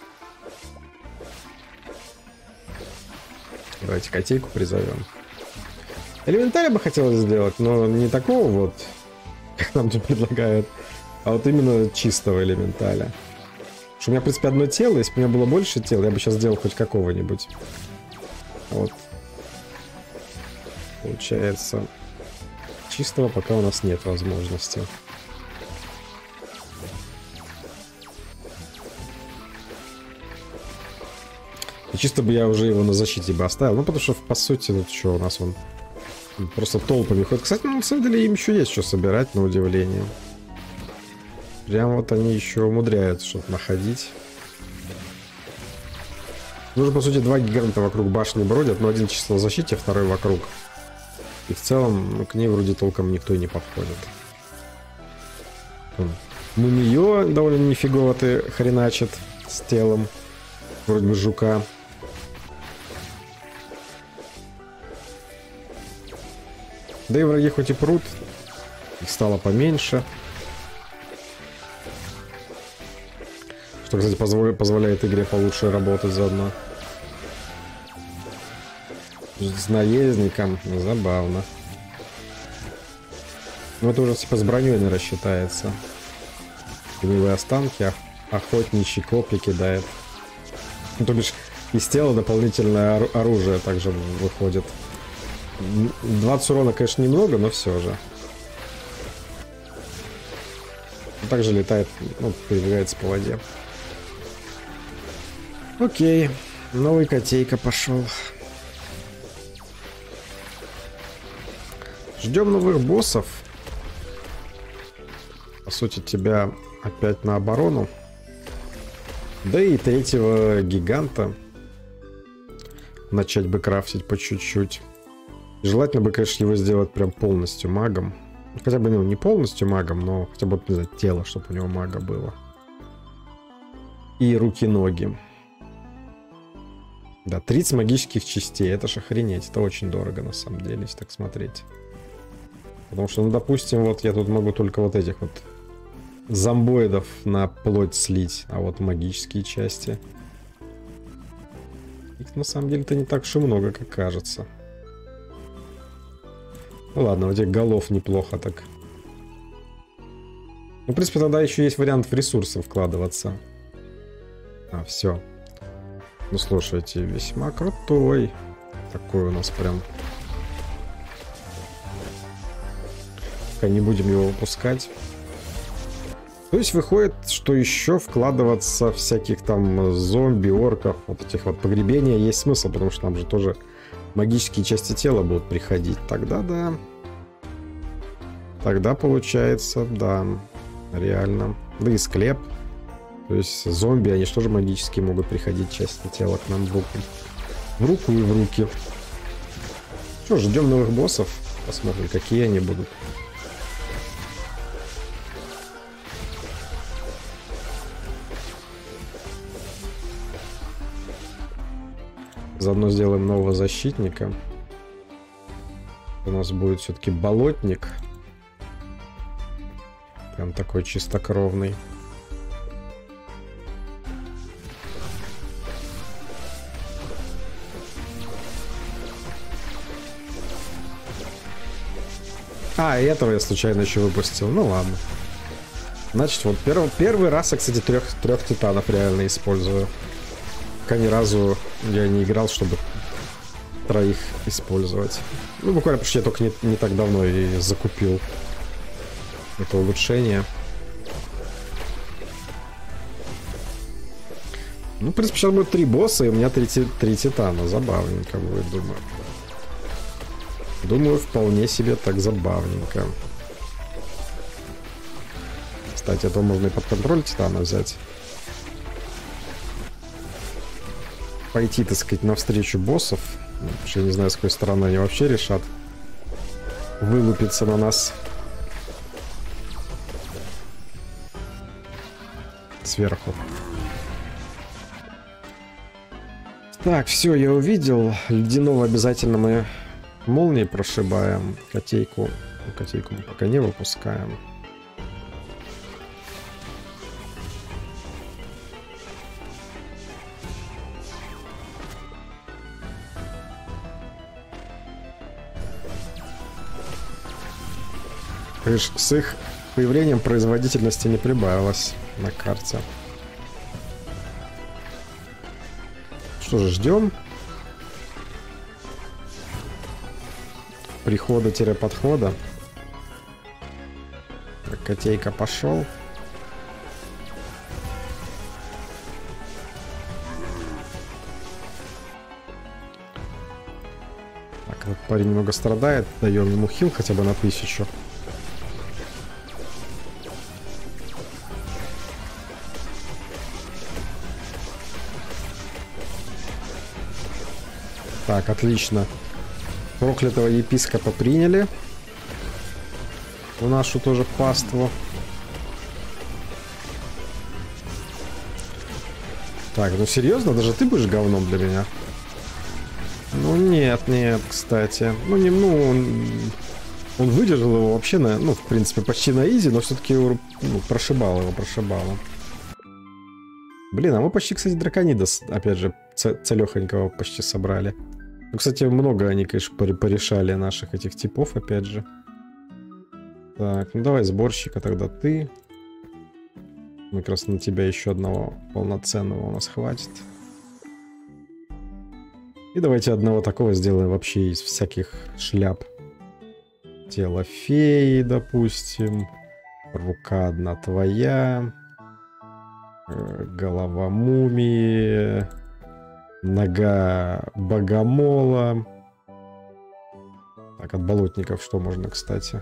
Speaker 1: Давайте котейку призовем. Элементаря бы хотелось сделать, но не такого вот, как нам тут предлагают, а вот именно чистого элементаля. Потому что у меня, в принципе, одно тело, если бы у меня было больше тел, я бы сейчас сделал хоть какого-нибудь. Вот. Получается, чистого пока у нас нет возможности. И чисто бы я уже его на защите бы оставил. Ну, потому что, по сути, ну что, у нас он просто толпами ходит. Кстати, ну, на самом деле, им еще есть что собирать, на удивление. Прям вот они еще умудряются что-то находить. Нужно, по сути, два гиганта вокруг башни бродят, но один чисто в защите, второй вокруг. И в целом, ну, к ней вроде толком никто и не подходит. Ну, нее довольно нифигово ты хреначит с телом. Вроде бы жука. Да и враги хоть и прут, их стало поменьше. Что, кстати, позволяет, позволяет игре получше работать заодно. С наездником забавно. Ну это уже типа с броней не рассчитается. Гнилые останки, охотничьи копья кидает. Ну, то бишь из тела дополнительное оружие также выходит. двадцать урона, конечно, немного, но все же. Также летает, ну, передвигается по воде. Окей, новый котейка пошел. Ждем новых боссов. По сути, тебя опять на оборону. Да и третьего гиганта начать бы крафтить по чуть-чуть. Желательно бы, конечно, его сделать прям полностью магом. Хотя бы, ну, не полностью магом, но хотя бы, не знаю, тело, чтобы у него мага было. И руки-ноги. Да, тридцать магических частей. Это ж охренеть. Это очень дорого, на самом деле, если так смотреть. Потому что, ну, допустим, вот я тут могу только вот этих вот зомбоидов на плоть слить. А вот магические части. Их, на самом деле-то не так уж и много, как кажется. Ну ладно, вот этих голов неплохо так. Ну, в принципе, тогда еще есть вариант в ресурсы вкладываться. А, все. Ну, слушайте, весьма крутой. Такой у нас прям. Пока не будем его выпускать. То есть выходит, что еще вкладываться всяких там зомби, орков, вот этих вот погребения есть смысл, потому что нам же тоже магические части тела будут приходить. Тогда да. Тогда получается, да, реально. Да и склеп. То есть зомби, они же тоже магические могут приходить части тела к нам в руку. В руку и в руки. Что, ждем новых боссов. Посмотрим, какие они будут. Заодно сделаем нового защитника. У нас будет все-таки болотник. Прям такой чистокровный. А, и этого я случайно еще выпустил. Ну ладно. Значит, вот перв, первый раз я, кстати, трех, трех титанов реально использую. Пока ни разу я не играл, чтобы троих использовать. Ну, буквально, потому что я только не, не так давно и закупил это улучшение. Ну, в принципе, сейчас будет три босса, и у меня три, три титана. Забавненько будет, думаю. Думаю, вполне себе так забавненько. Кстати, а то можно и под контроль титана взять. Пойти, так сказать, навстречу боссов. Потому что я не знаю, с какой стороны они вообще решат вылупиться на нас. Сверху. Так, все, я увидел. Ледяного обязательно мы молнией прошибаем. Котейку. Ну, котейку мы пока не выпускаем. Видишь, с их появлением производительности не прибавилось на карте. Что же, ждем прихода-подхода. Котейка пошел. Так, вот парень немного страдает. Даем ему хил хотя бы на тысячу. Так, отлично. Проклятого епископа приняли. В нашу тоже паству. Так, ну серьезно? Даже ты будешь говном для меня? Ну нет, нет, кстати. Ну не, ну он, он выдержал его вообще на, ну в принципе почти на изи, но все-таки ну, прошибал его, прошибало. Блин, а мы почти, кстати, драконида, опять же, целехонького почти собрали. Ну, кстати, много они, конечно, порешали наших этих типов, опять же. Так, ну давай сборщика тогда ты. Мы как раз на тебя еще одного полноценного у нас хватит. И давайте одного такого сделаем вообще из всяких шляп. Тело феи, допустим. Рука одна твоя. Голова мумии. Нога богомола. Так, от болотников что можно, кстати?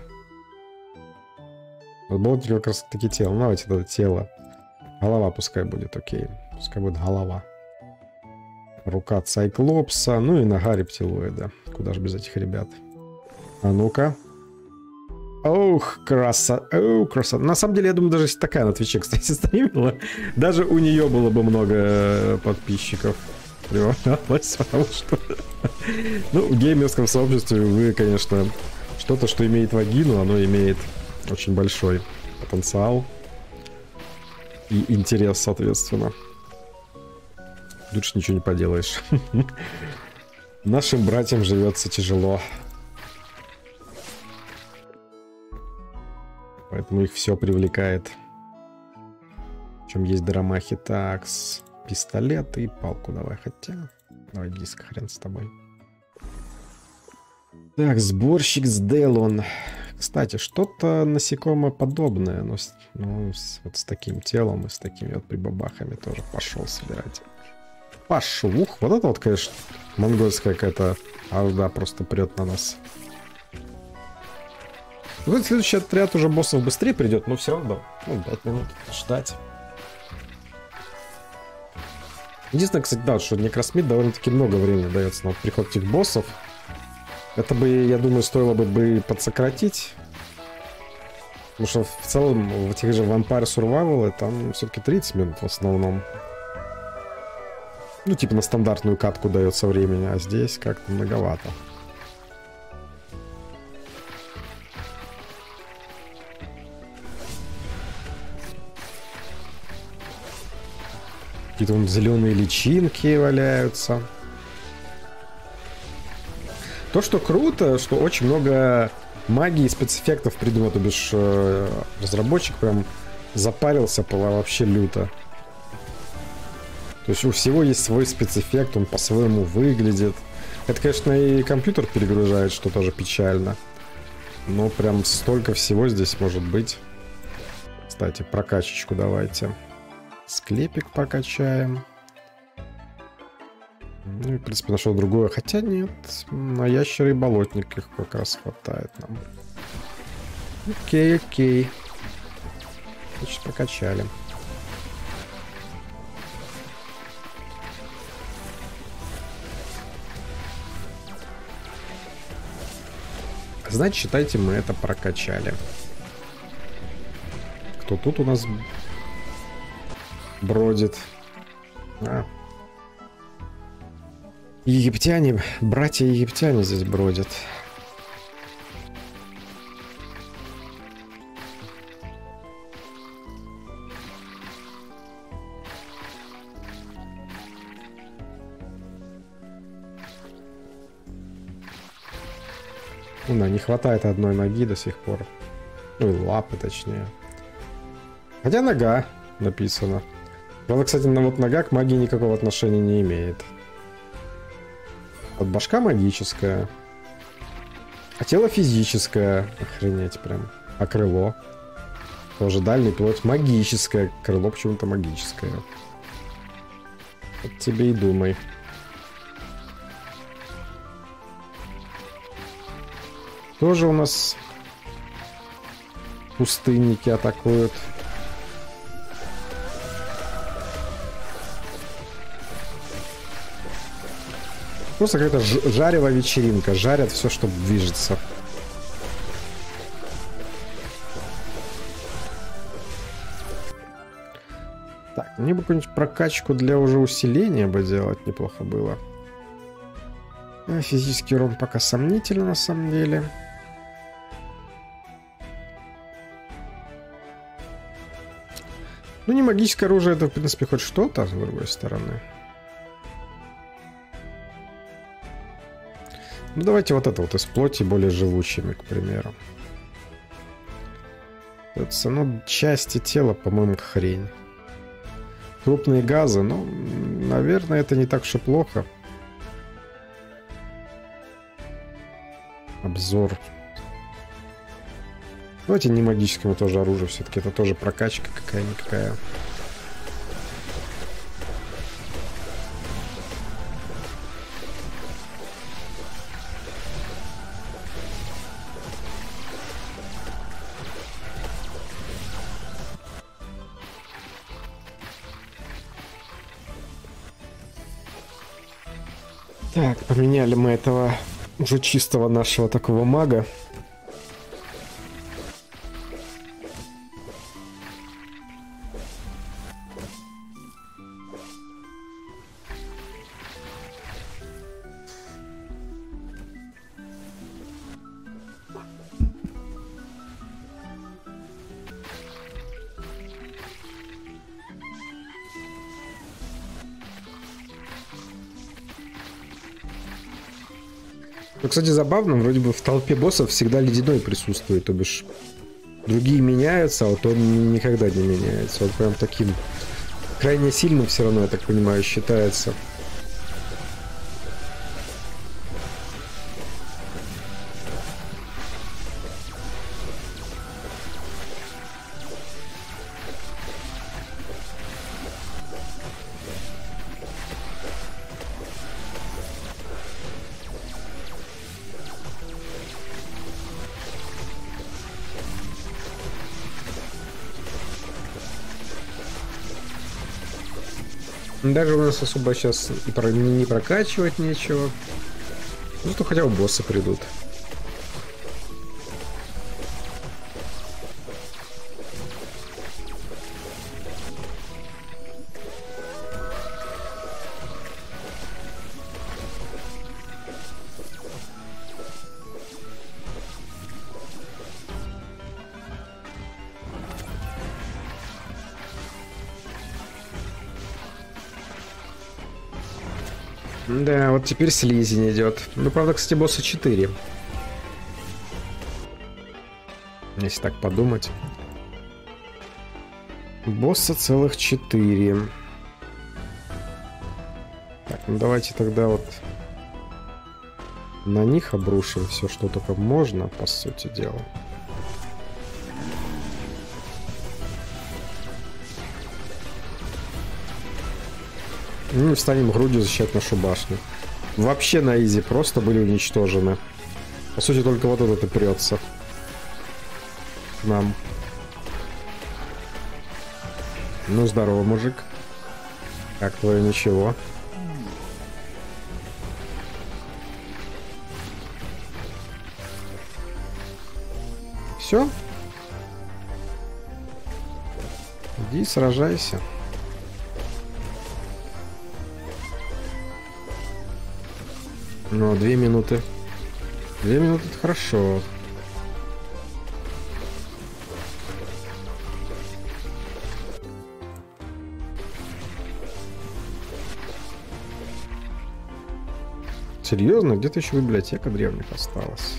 Speaker 1: От болотников как раз таки тело. Ну, давайте это тело. Голова пускай будет, окей. Пускай будет голова. Рука Цайклопса. Ну и нога рептилоида. Куда же без этих ребят? А ну-ка. Ох, краса. Ох, краса. На самом деле, я думаю, даже если такая на Твиче, кстати, стримила, даже у нее было бы много подписчиков. Превратилось, потому что ну, в геймерском сообществе вы, конечно, что-то, что имеет вагину, оно имеет очень большой потенциал и интерес, соответственно. Лучше ничего не поделаешь. Нашим братьям живется тяжело. Поэтому их все привлекает. Причем есть драмахи. Так, с пистолет и палку давай. Хотя, давай диск, хрен с тобой. Так, сборщик с Делон. Кстати, что-то насекомоподобное. Но с, ну, с, вот с таким телом и с такими вот прибабахами тоже пошел собирать. Пошух. Вот это вот, конечно, монгольская какая-то орда просто прет на нас. Ну, следующий отряд уже боссов быстрее придет, но все равно, ну, пять минут ждать. Единственное, кстати, да, что Некросмит довольно-таки много времени дается на приход этих боссов. Это бы, я думаю, стоило бы, бы подсократить. Потому что в целом в этих же Vampire Survival там все-таки тридцать минут в основном. Ну, типа на стандартную катку дается времени, а здесь как-то многовато. Какие-то вон зеленые личинки валяются. То, что круто, что очень много магии и спецэффектов придумал, то бишь э, разработчик прям запарился вообще люто. То есть у всего есть свой спецэффект, он по-своему выглядит. Это, конечно, и компьютер перегружает, что тоже печально. Но прям столько всего здесь может быть. Кстати, прокачечку давайте. Склепик покачаем. Ну и, в принципе, нашел другое. Хотя нет, на ящеры и болотник их как раз хватает нам. Окей, окей. Значит, прокачали. Значит, считайте, мы это прокачали. Кто тут у нас бродит? А. Египтяне, братья египтяне здесь бродят. Ну да, не хватает одной ноги до сих пор. Ну и лапы, точнее. Хотя нога написано. Правда, кстати, на вот нога к магии никакого отношения не имеет. Вот башка магическая. А тело физическое. Охренеть прям. А крыло? Тоже дальний плоть магическое. Крыло почему-то магическое. Вот тебе и думай. Тоже у нас пустынники атакуют. Просто какая-то жаревая вечеринка. Жарят все, что движется. Так, мне бы какую-нибудь прокачку для уже усиления бы делать неплохо было. А физический урон пока сомнительно на самом деле. Ну, не магическое оружие, это, в принципе, хоть что-то, с другой стороны. Ну, давайте вот это вот из плоти более живучими, к примеру. Это, ну, части тела, по-моему, хрень. Крупные газы, ну, наверное, это не так уж и плохо. Обзор. Давайте не магическому тоже оружие, все-таки это тоже прокачка какая-никакая. Так, поменяли мы этого уже чистого нашего такого мага. Ну, кстати, забавно, вроде бы в толпе боссов всегда ледяной присутствует, то бишь другие меняются, а вот он никогда не меняется. Он прям таким крайне сильным все равно, я так понимаю, считается. Даже у нас особо сейчас и про, не прокачивать нечего. Ну, что хотя бы боссы придут. Да, вот теперь слизень идет. Ну, правда, кстати, босса четыре. Если так подумать. Босса целых четыре. Так, ну давайте тогда вот на них обрушим все, что только можно, по сути дела. Ну и встанем грудью защищать нашу башню. Вообще на изи просто были уничтожены. По сути, только вот этот и прется. Нам. Ну, здорово, мужик. Как твое ничего? Все? Иди, сражайся. Ну, две минуты. Две минуты — это хорошо. Серьезно? Где-то еще библиотека древних осталась.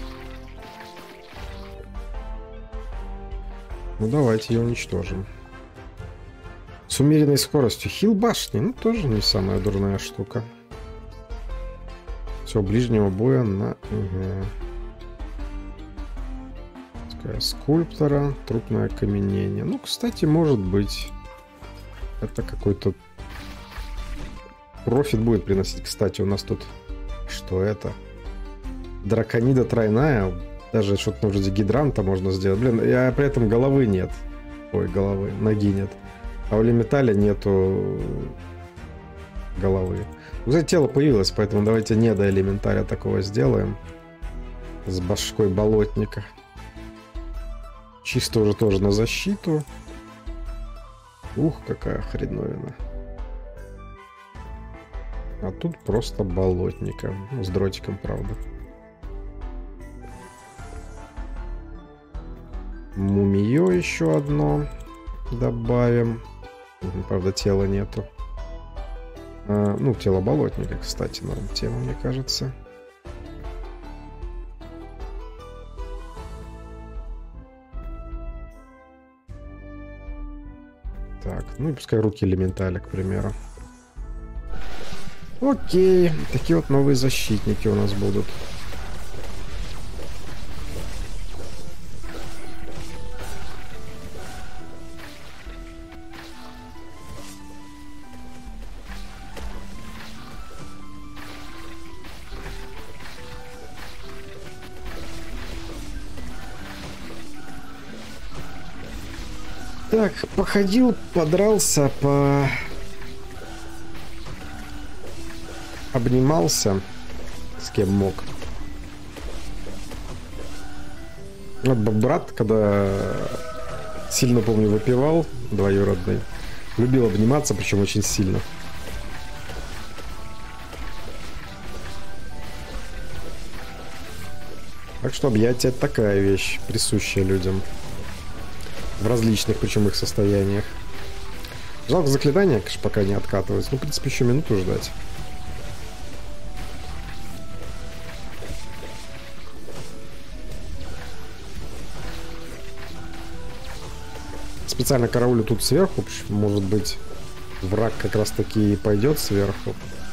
Speaker 1: Ну, давайте ее уничтожим. С умеренной скоростью. Хил башни. Ну, тоже не самая дурная штука. Все, ближнего боя на... Угу. Скульптора. Трупное окаменение. Ну, кстати, может быть. Это какой-то... Профит будет приносить. Кстати, у нас тут... Что это? Драконида тройная. Даже что-то вроде гидранта можно сделать. Блин, я при этом головы нет. Ой, головы. Ноги нет. А у элементаля нету головы. Уже тело появилось, поэтому давайте не до элементаля такого сделаем. С башкой болотника. Чисто уже тоже на защиту. Ух, какая хреновина. А тут просто болотника. Ну, с дротиком, правда. Мумиё еще одно добавим. Правда, тела нету. А, ну, тело болотника, кстати, норм тема, мне кажется. Так, ну и пускай руки элементаля, к примеру. Окей, такие вот новые защитники у нас будут. Так, походил, подрался, по... обнимался с кем мог. Вот брат, когда сильно, помню, выпивал, двоюродный, любил обниматься, причем очень сильно. Так что объятие — это такая вещь, присущая людям. В различных, причем, их состояниях. Жалко, заклинания, конечно, пока не откатываются. Ну, в принципе, еще минуту ждать. Специально караулю тут сверху. Может быть, враг как раз таки и пойдет сверху.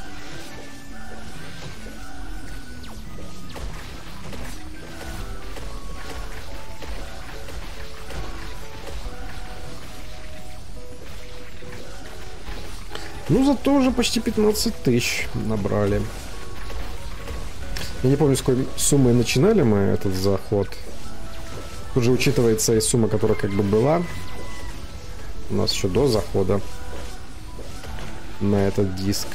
Speaker 1: Ну, зато уже почти пятнадцать тысяч набрали. Я не помню, с какой суммой начинали мы этот заход. Тут же учитывается и сумма, которая как бы была у нас еще до захода на этот диск.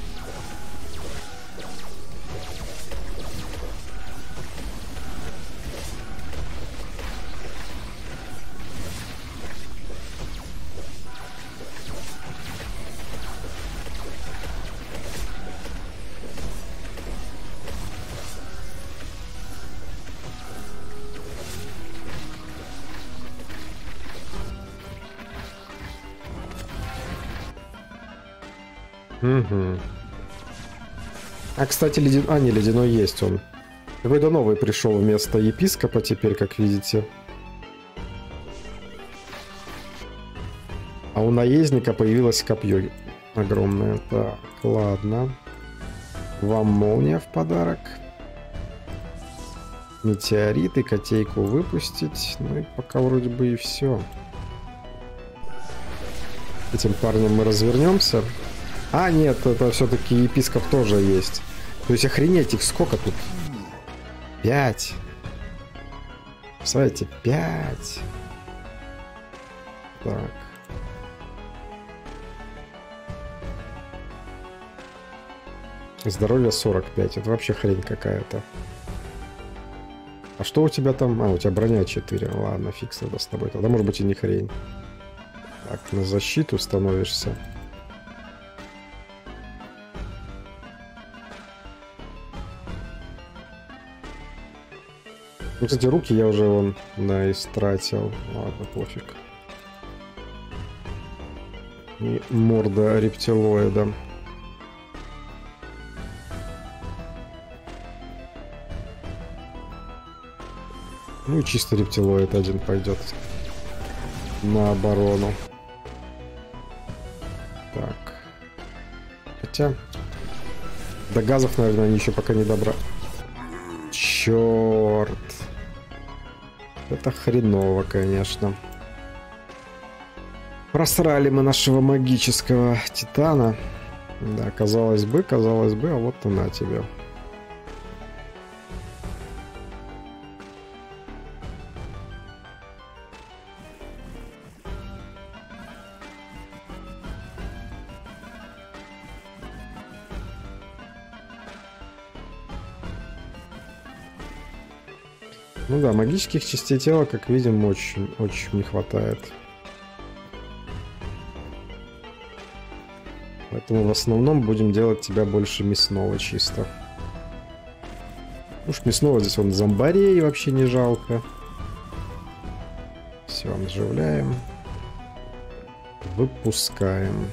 Speaker 1: Угу. А, кстати, ледяной... А, не, ледяной есть он. Какой-то новый пришел вместо епископа теперь, как видите. А у наездника появилось копье огромное. Так, ладно. Вам молния в подарок. Метеорит и котейку выпустить. Ну и пока вроде бы и все. Этим парнем мы развернемся. А, нет, это все-таки епископ тоже есть. То есть охренеть, их сколько тут? Пять. Представляете, пять. Так. Здоровье сорок пять. Это вообще хрень какая-то. А что у тебя там? А, у тебя броня четыре. Ладно, фиг тогда с тобой. Тогда может быть и не хрень. Так, на защиту становишься. Ну, кстати, руки я уже вон, да, истратил. Ладно, пофиг. И морда рептилоида. Ну и чисто рептилоид один пойдет на оборону. Так. Хотя до газов, наверное, они еще пока не добра. Черт. Это хреново, конечно. Просрали мы нашего магического титана. Да, казалось бы, казалось бы, а вот и на тебе. Ну да, магических частей тела, как видим, очень, очень не хватает. Поэтому в основном будем делать тебя больше мясного чисто. Уж мясного здесь вон зомбарей вообще не жалко. Все, оживляем. Выпускаем.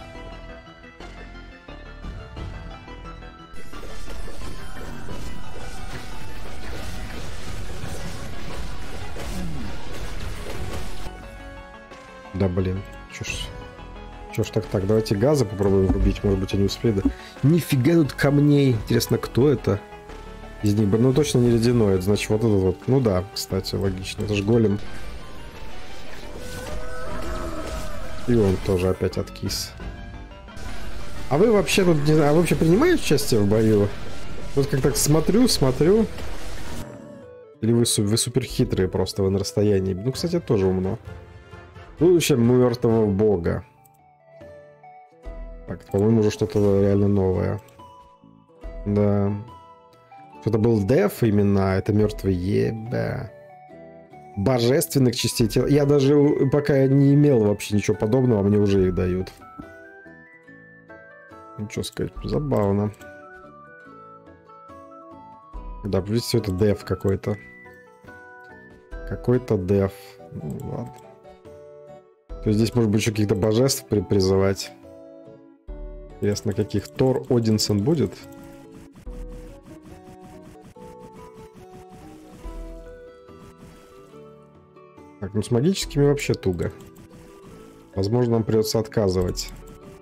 Speaker 1: Да блин, чё ж, чё ж так так, давайте газы попробуем врубить, может быть они успеют. Да. Нифига тут камней, интересно, кто это из них? Ну точно не ледяной, значит вот этот вот, ну да, кстати, логично, это же голем. И он тоже опять откис. А вы вообще тут, не знаю, а вы вообще принимаете участие в бою? Вот как так смотрю, смотрю. Или вы, вы супер хитрые просто, вы на расстоянии. Ну, кстати, это тоже умно. Будущее мертвого бога. Так, по-моему, уже что-то реально новое. Да. Что-то был деф именно, а это мертвый еба. Божественных частей тела. Я даже пока не имел вообще ничего подобного, а мне уже их дают. Ну, что сказать, забавно. Да, видите, все это деф какой-то. Какой-то деф. Ну, ладно. То есть здесь, может быть, еще каких-то божеств при призывать. Интересно, каких? Тор Одинсон будет? Так, ну с магическими вообще туго. Возможно, нам придется отказывать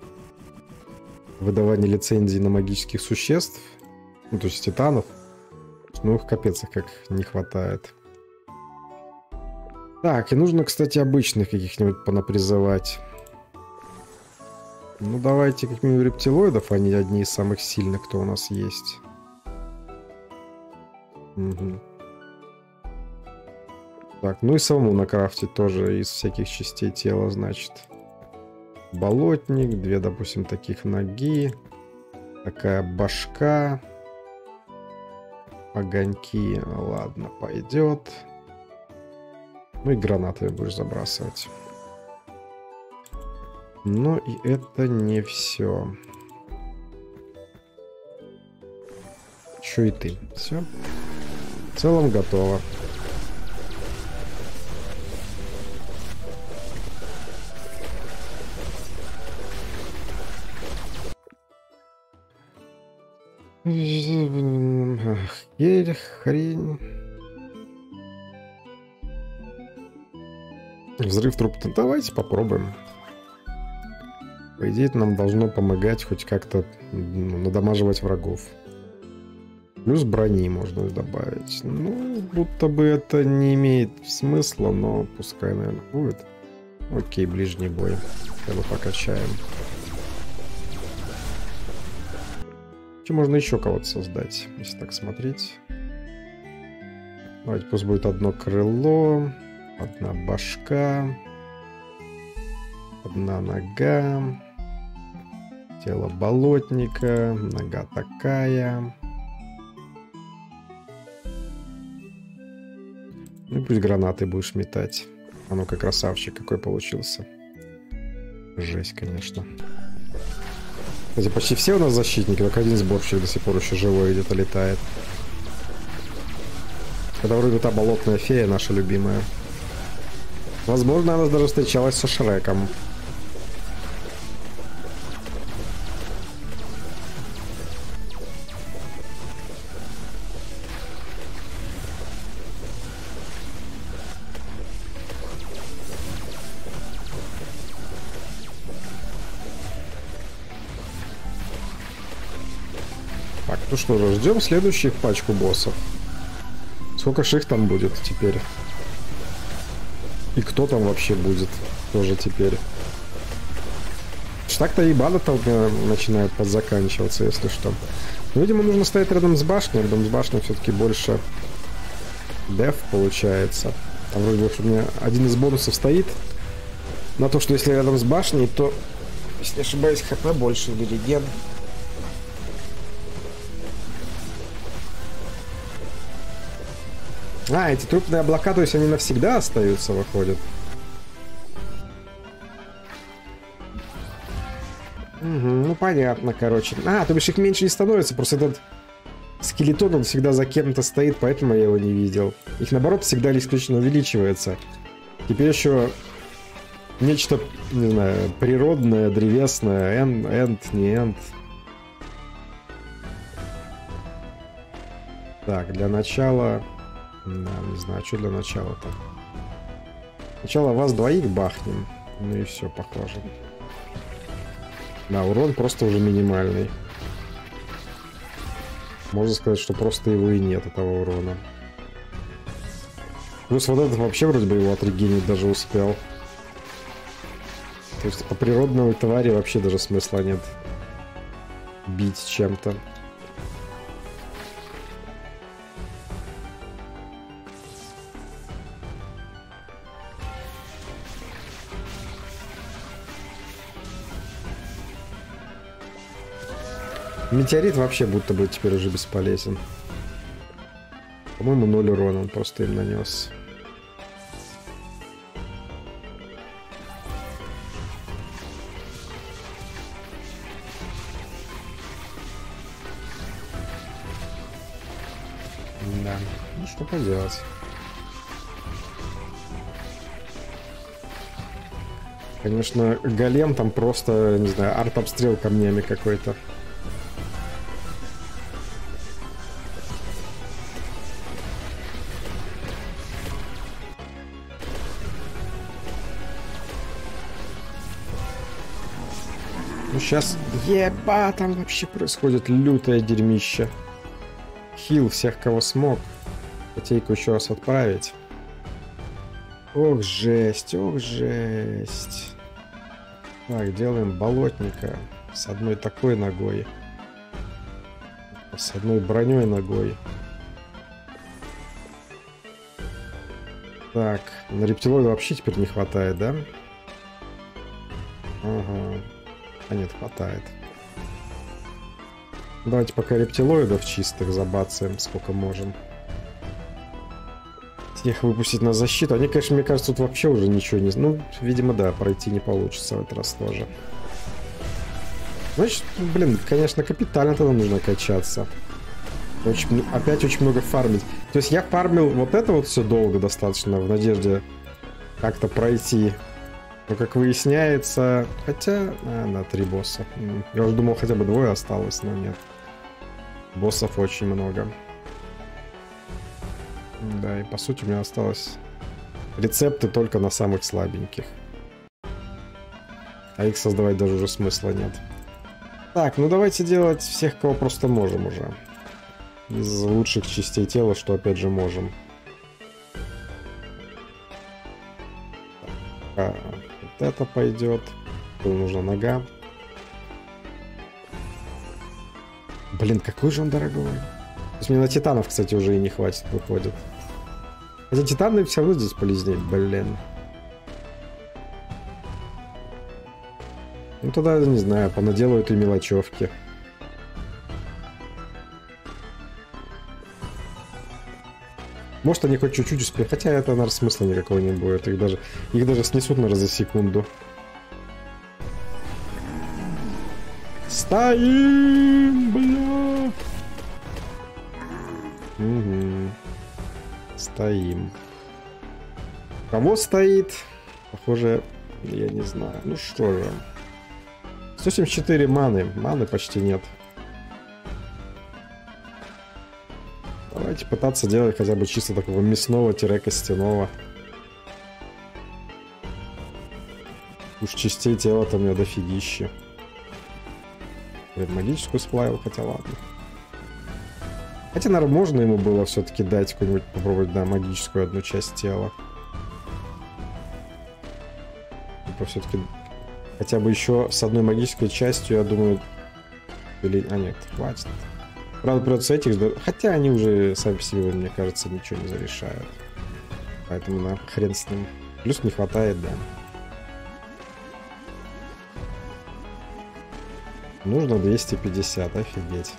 Speaker 1: в выдавании лицензий на магических существ. Ну, то есть титанов. Ну, их капец как не хватает. Так, и нужно, кстати, обычных каких-нибудь понапризывать. Ну, давайте как минимум рептилоидов, они одни из самых сильных, кто у нас есть. Угу. Так, ну и самому накрафтить тоже из всяких частей тела, значит. Болотник, две, допустим, таких ноги. Такая башка. Огоньки, ладно, пойдет. Ну и гранаты будешь забрасывать. Но и это не все. Еще и ты. Все. В целом готово. Херь, хрень. Взрыв труп. Давайте попробуем. По идее, это нам должно помогать хоть как-то ну, надамаживать врагов. Плюс брони можно добавить. Ну, будто бы это не имеет смысла, но пускай, наверное, будет. Окей, ближний бой. Хотя бы покачаем. Можно еще кого-то создать, если так смотреть. Давайте пусть будет одно крыло, одна башка, одна нога, тело болотника, нога такая. Ну пусть гранаты будешь метать. А ну-ка, красавчик какой получился. Жесть, конечно. Кстати, почти все у нас защитники, только один сборщик до сих пор еще живой где-то летает. Это вроде та болотная фея наша любимая. Возможно, она даже встречалась со Шреком. Так, ну что же, ждем следующих пачку боссов. Сколько ж их там будет теперь? И кто там вообще будет тоже теперь? Так-то ебано-то у меня начинает подзаканчиваться, если что. Но, видимо, нужно стоять рядом с башней. Рядом с башней все-таки больше деф получается. Там вроде бы у меня один из бонусов стоит на то, что если рядом с башней, то, если не ошибаюсь, хп больше или реген. А, эти трупные облака, то есть они навсегда остаются, выходят. Угу, ну понятно, короче. А, то бишь их меньше не становится, просто этот скелетон, он всегда за кем-то стоит, поэтому я его не видел. Их, наоборот, всегда исключительно увеличивается. Теперь еще нечто, не знаю, природное, древесное, энд, энд, не энд. Так, для начала... Да, не знаю, что для начала-то. Сначала вас двоих бахнем. Ну и все, похоже. Да, урон просто уже минимальный. Можно сказать, что просто его и нет, этого урона. Плюс вот этот вообще вроде бы его отрегенить даже успел. То есть по природной твари вообще даже смысла нет бить чем-то. Метеорит вообще будто бы теперь уже бесполезен. По-моему, ноль урона он просто им нанес. Да, ну что поделать. Конечно, голем там просто, не знаю, арт-обстрел камнями какой-то. Сейчас, еба, там вообще происходит лютое дерьмище. Хил всех, кого смог. Котейку еще раз отправить. Ох, жесть, ох, жесть. Так, делаем болотника с одной такой ногой. С одной броней ногой. Так, на рептилоида вообще теперь не хватает, да? Ага. А нет, хватает. Давайте пока рептилоидов чистых забацаем, сколько можем. Их выпустить на защиту. Они, конечно, мне кажется, тут вообще уже ничего не... Ну, видимо, да, пройти не получится в этот раз тоже. Значит, блин, конечно, капитально тогда нужно качаться. Очень, опять очень много фармить. То есть я фармил вот это вот все долго достаточно, в надежде как-то пройти. Но, как выясняется... Хотя... А, на три босса. Я уже думал, хотя бы двое осталось, но нет. Боссов очень много. Да, и по сути у меня осталось рецепты только на самых слабеньких. А их создавать даже уже смысла нет. Так, ну давайте делать всех, кого просто можем уже. Из лучших частей тела, что опять же можем. А, вот это пойдет. Тут нужна нога. Блин, какой же он дорогой. То есть мне на титанов, кстати, уже и не хватит, выходит. Хотя титаны все равно здесь полезнее, блин. Ну тогда, не знаю, понаделают и мелочевки. Может, они хоть чуть-чуть успеют. Хотя это, наверное, смысла никакого не будет. Их даже, их даже снесут, наверное, за секунду. Стоим, бля. Угу. Стоим. Кого стоит? Похоже, я не знаю. Ну что же. сто семьдесят четыре маны. Маны почти нет. Давайте пытаться делать хотя бы чисто такого мясного-костяного. Уж частей тела-то у меня дофигища. Блин, магическую сплавил, хотя ладно. Хотя, наверное, можно ему было все-таки дать какую-нибудь, попробовать, да, магическую одну часть тела. Типа все-таки хотя бы еще с одной магической частью, я думаю... Или... А нет, хватит. Правда, придется этих ждать. Хотя они уже сами по себе, мне кажется, ничего не зарешают. Поэтому, да, хрен с ним. Плюс не хватает, да. Нужно двести пятьдесят, офигеть.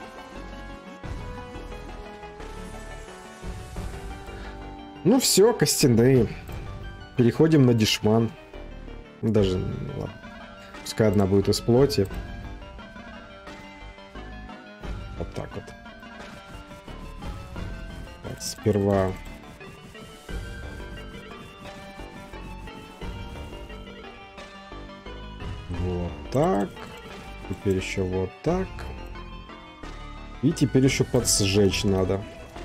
Speaker 1: Ну все, костяные. Переходим на дешман. Даже, ну, ладно. Пускай одна будет из плоти. Вот так вот. Так, сперва... Вот так. Теперь еще вот так. И теперь еще подсжечь надо.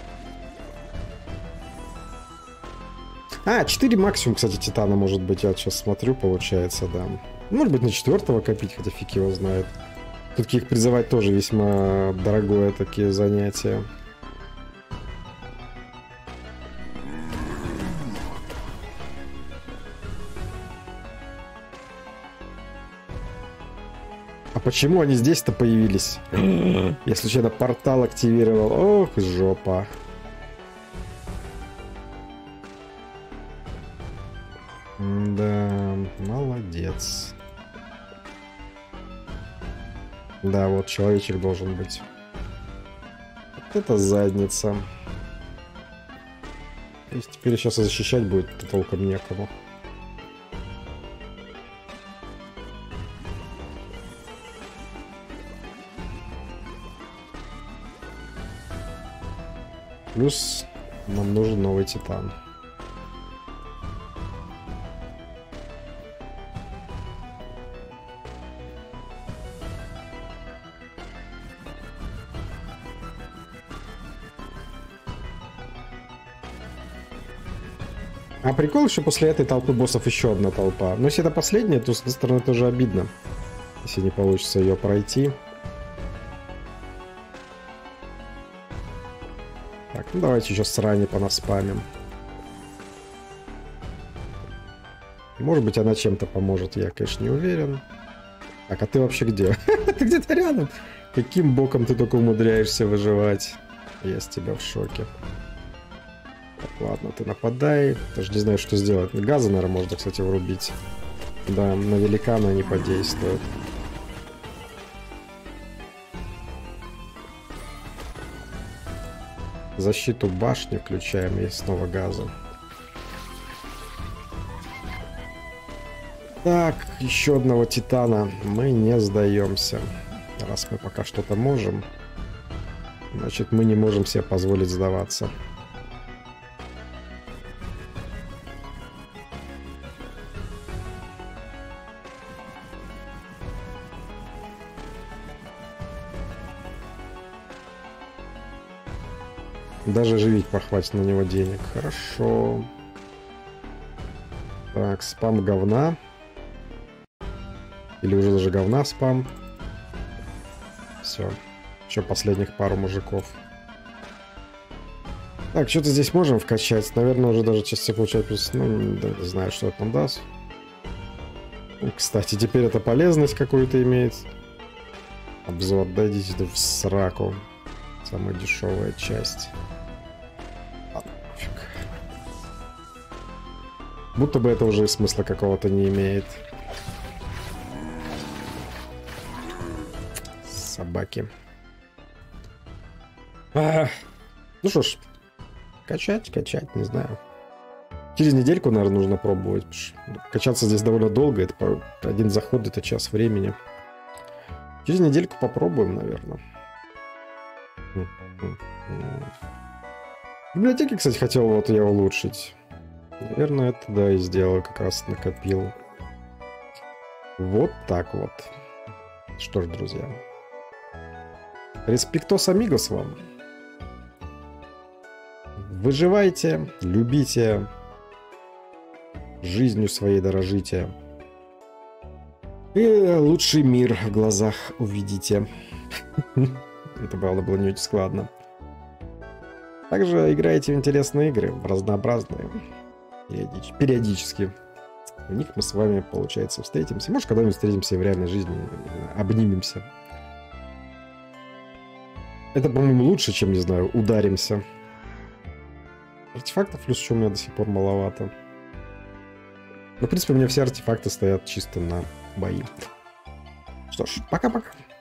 Speaker 1: А, четыре максимум, кстати, титана может быть. Я вот сейчас смотрю, получается, да. Может быть, на четвертого копить, хотя фиг его знает. Все-таки их призывать тоже весьма дорогое такие занятия. А почему они здесь-то появились? Я случайно портал активировал. Ох, жопа. Да, молодец. Да, вот человечек должен быть. Вот это задница. То есть теперь сейчас защищать будет толком некому. Плюс нам нужен новый титан. А прикол, что после этой толпы боссов еще одна толпа. Но если это последняя, то с одной стороны тоже обидно. Если не получится ее пройти. Так, ну давайте еще срани понаспамим. Может быть, она чем-то поможет, я, конечно, не уверен. Так, а ты вообще где? Ты где-то рядом. Каким боком ты только умудряешься выживать? Я с тебя в шоке. Так, ладно, ты нападай. Даже не знаю, что сделать. Газа, наверное, можно, кстати, врубить. Да, на великана не подействует. Защиту башни включаем и снова газа. Так, еще одного титана. Мы не сдаемся. Раз мы пока что-то можем, значит, мы не можем себе позволить сдаваться. Даже живить похватит на него денег. Хорошо. Так, спам говна. Или уже даже говна спам. Все. Еще последних пару мужиков. Так, что-то здесь можем вкачать. Наверное, уже даже часто получать плюс... Ну, да, не знаю, что это нам даст. Кстати, теперь это полезность какую-то имеет. Обзор, да идите в сраку. Самая дешевая часть. Ладно, пофиг. Будто бы это уже смысла какого-то не имеет. Собаки. А, ну что ж, качать, качать, не знаю. Через недельку, наверное, нужно пробовать. Качаться здесь довольно долго. Это по... один заход, это час времени. Через недельку попробуем, наверное. Библиотеки, кстати, хотел вот я улучшить. Наверное, это, да, и сделал. Как раз накопил. Вот так вот. Что ж, друзья. Респектос амигос вам. Выживайте, любите, жизнью своей дорожите. И лучший мир в глазах увидите. Это, правда, было не очень складно. Также играйте в интересные игры, в разнообразные. Периодич... Периодически. В них мы с вами, получается, встретимся. Может, когда-нибудь встретимся в реальной жизни, обнимемся. Это, по-моему, лучше, чем, не знаю, ударимся. Артефактов плюс еще у меня до сих пор маловато. Но, в принципе, у меня все артефакты стоят чисто на бои. Что ж, пока-пока.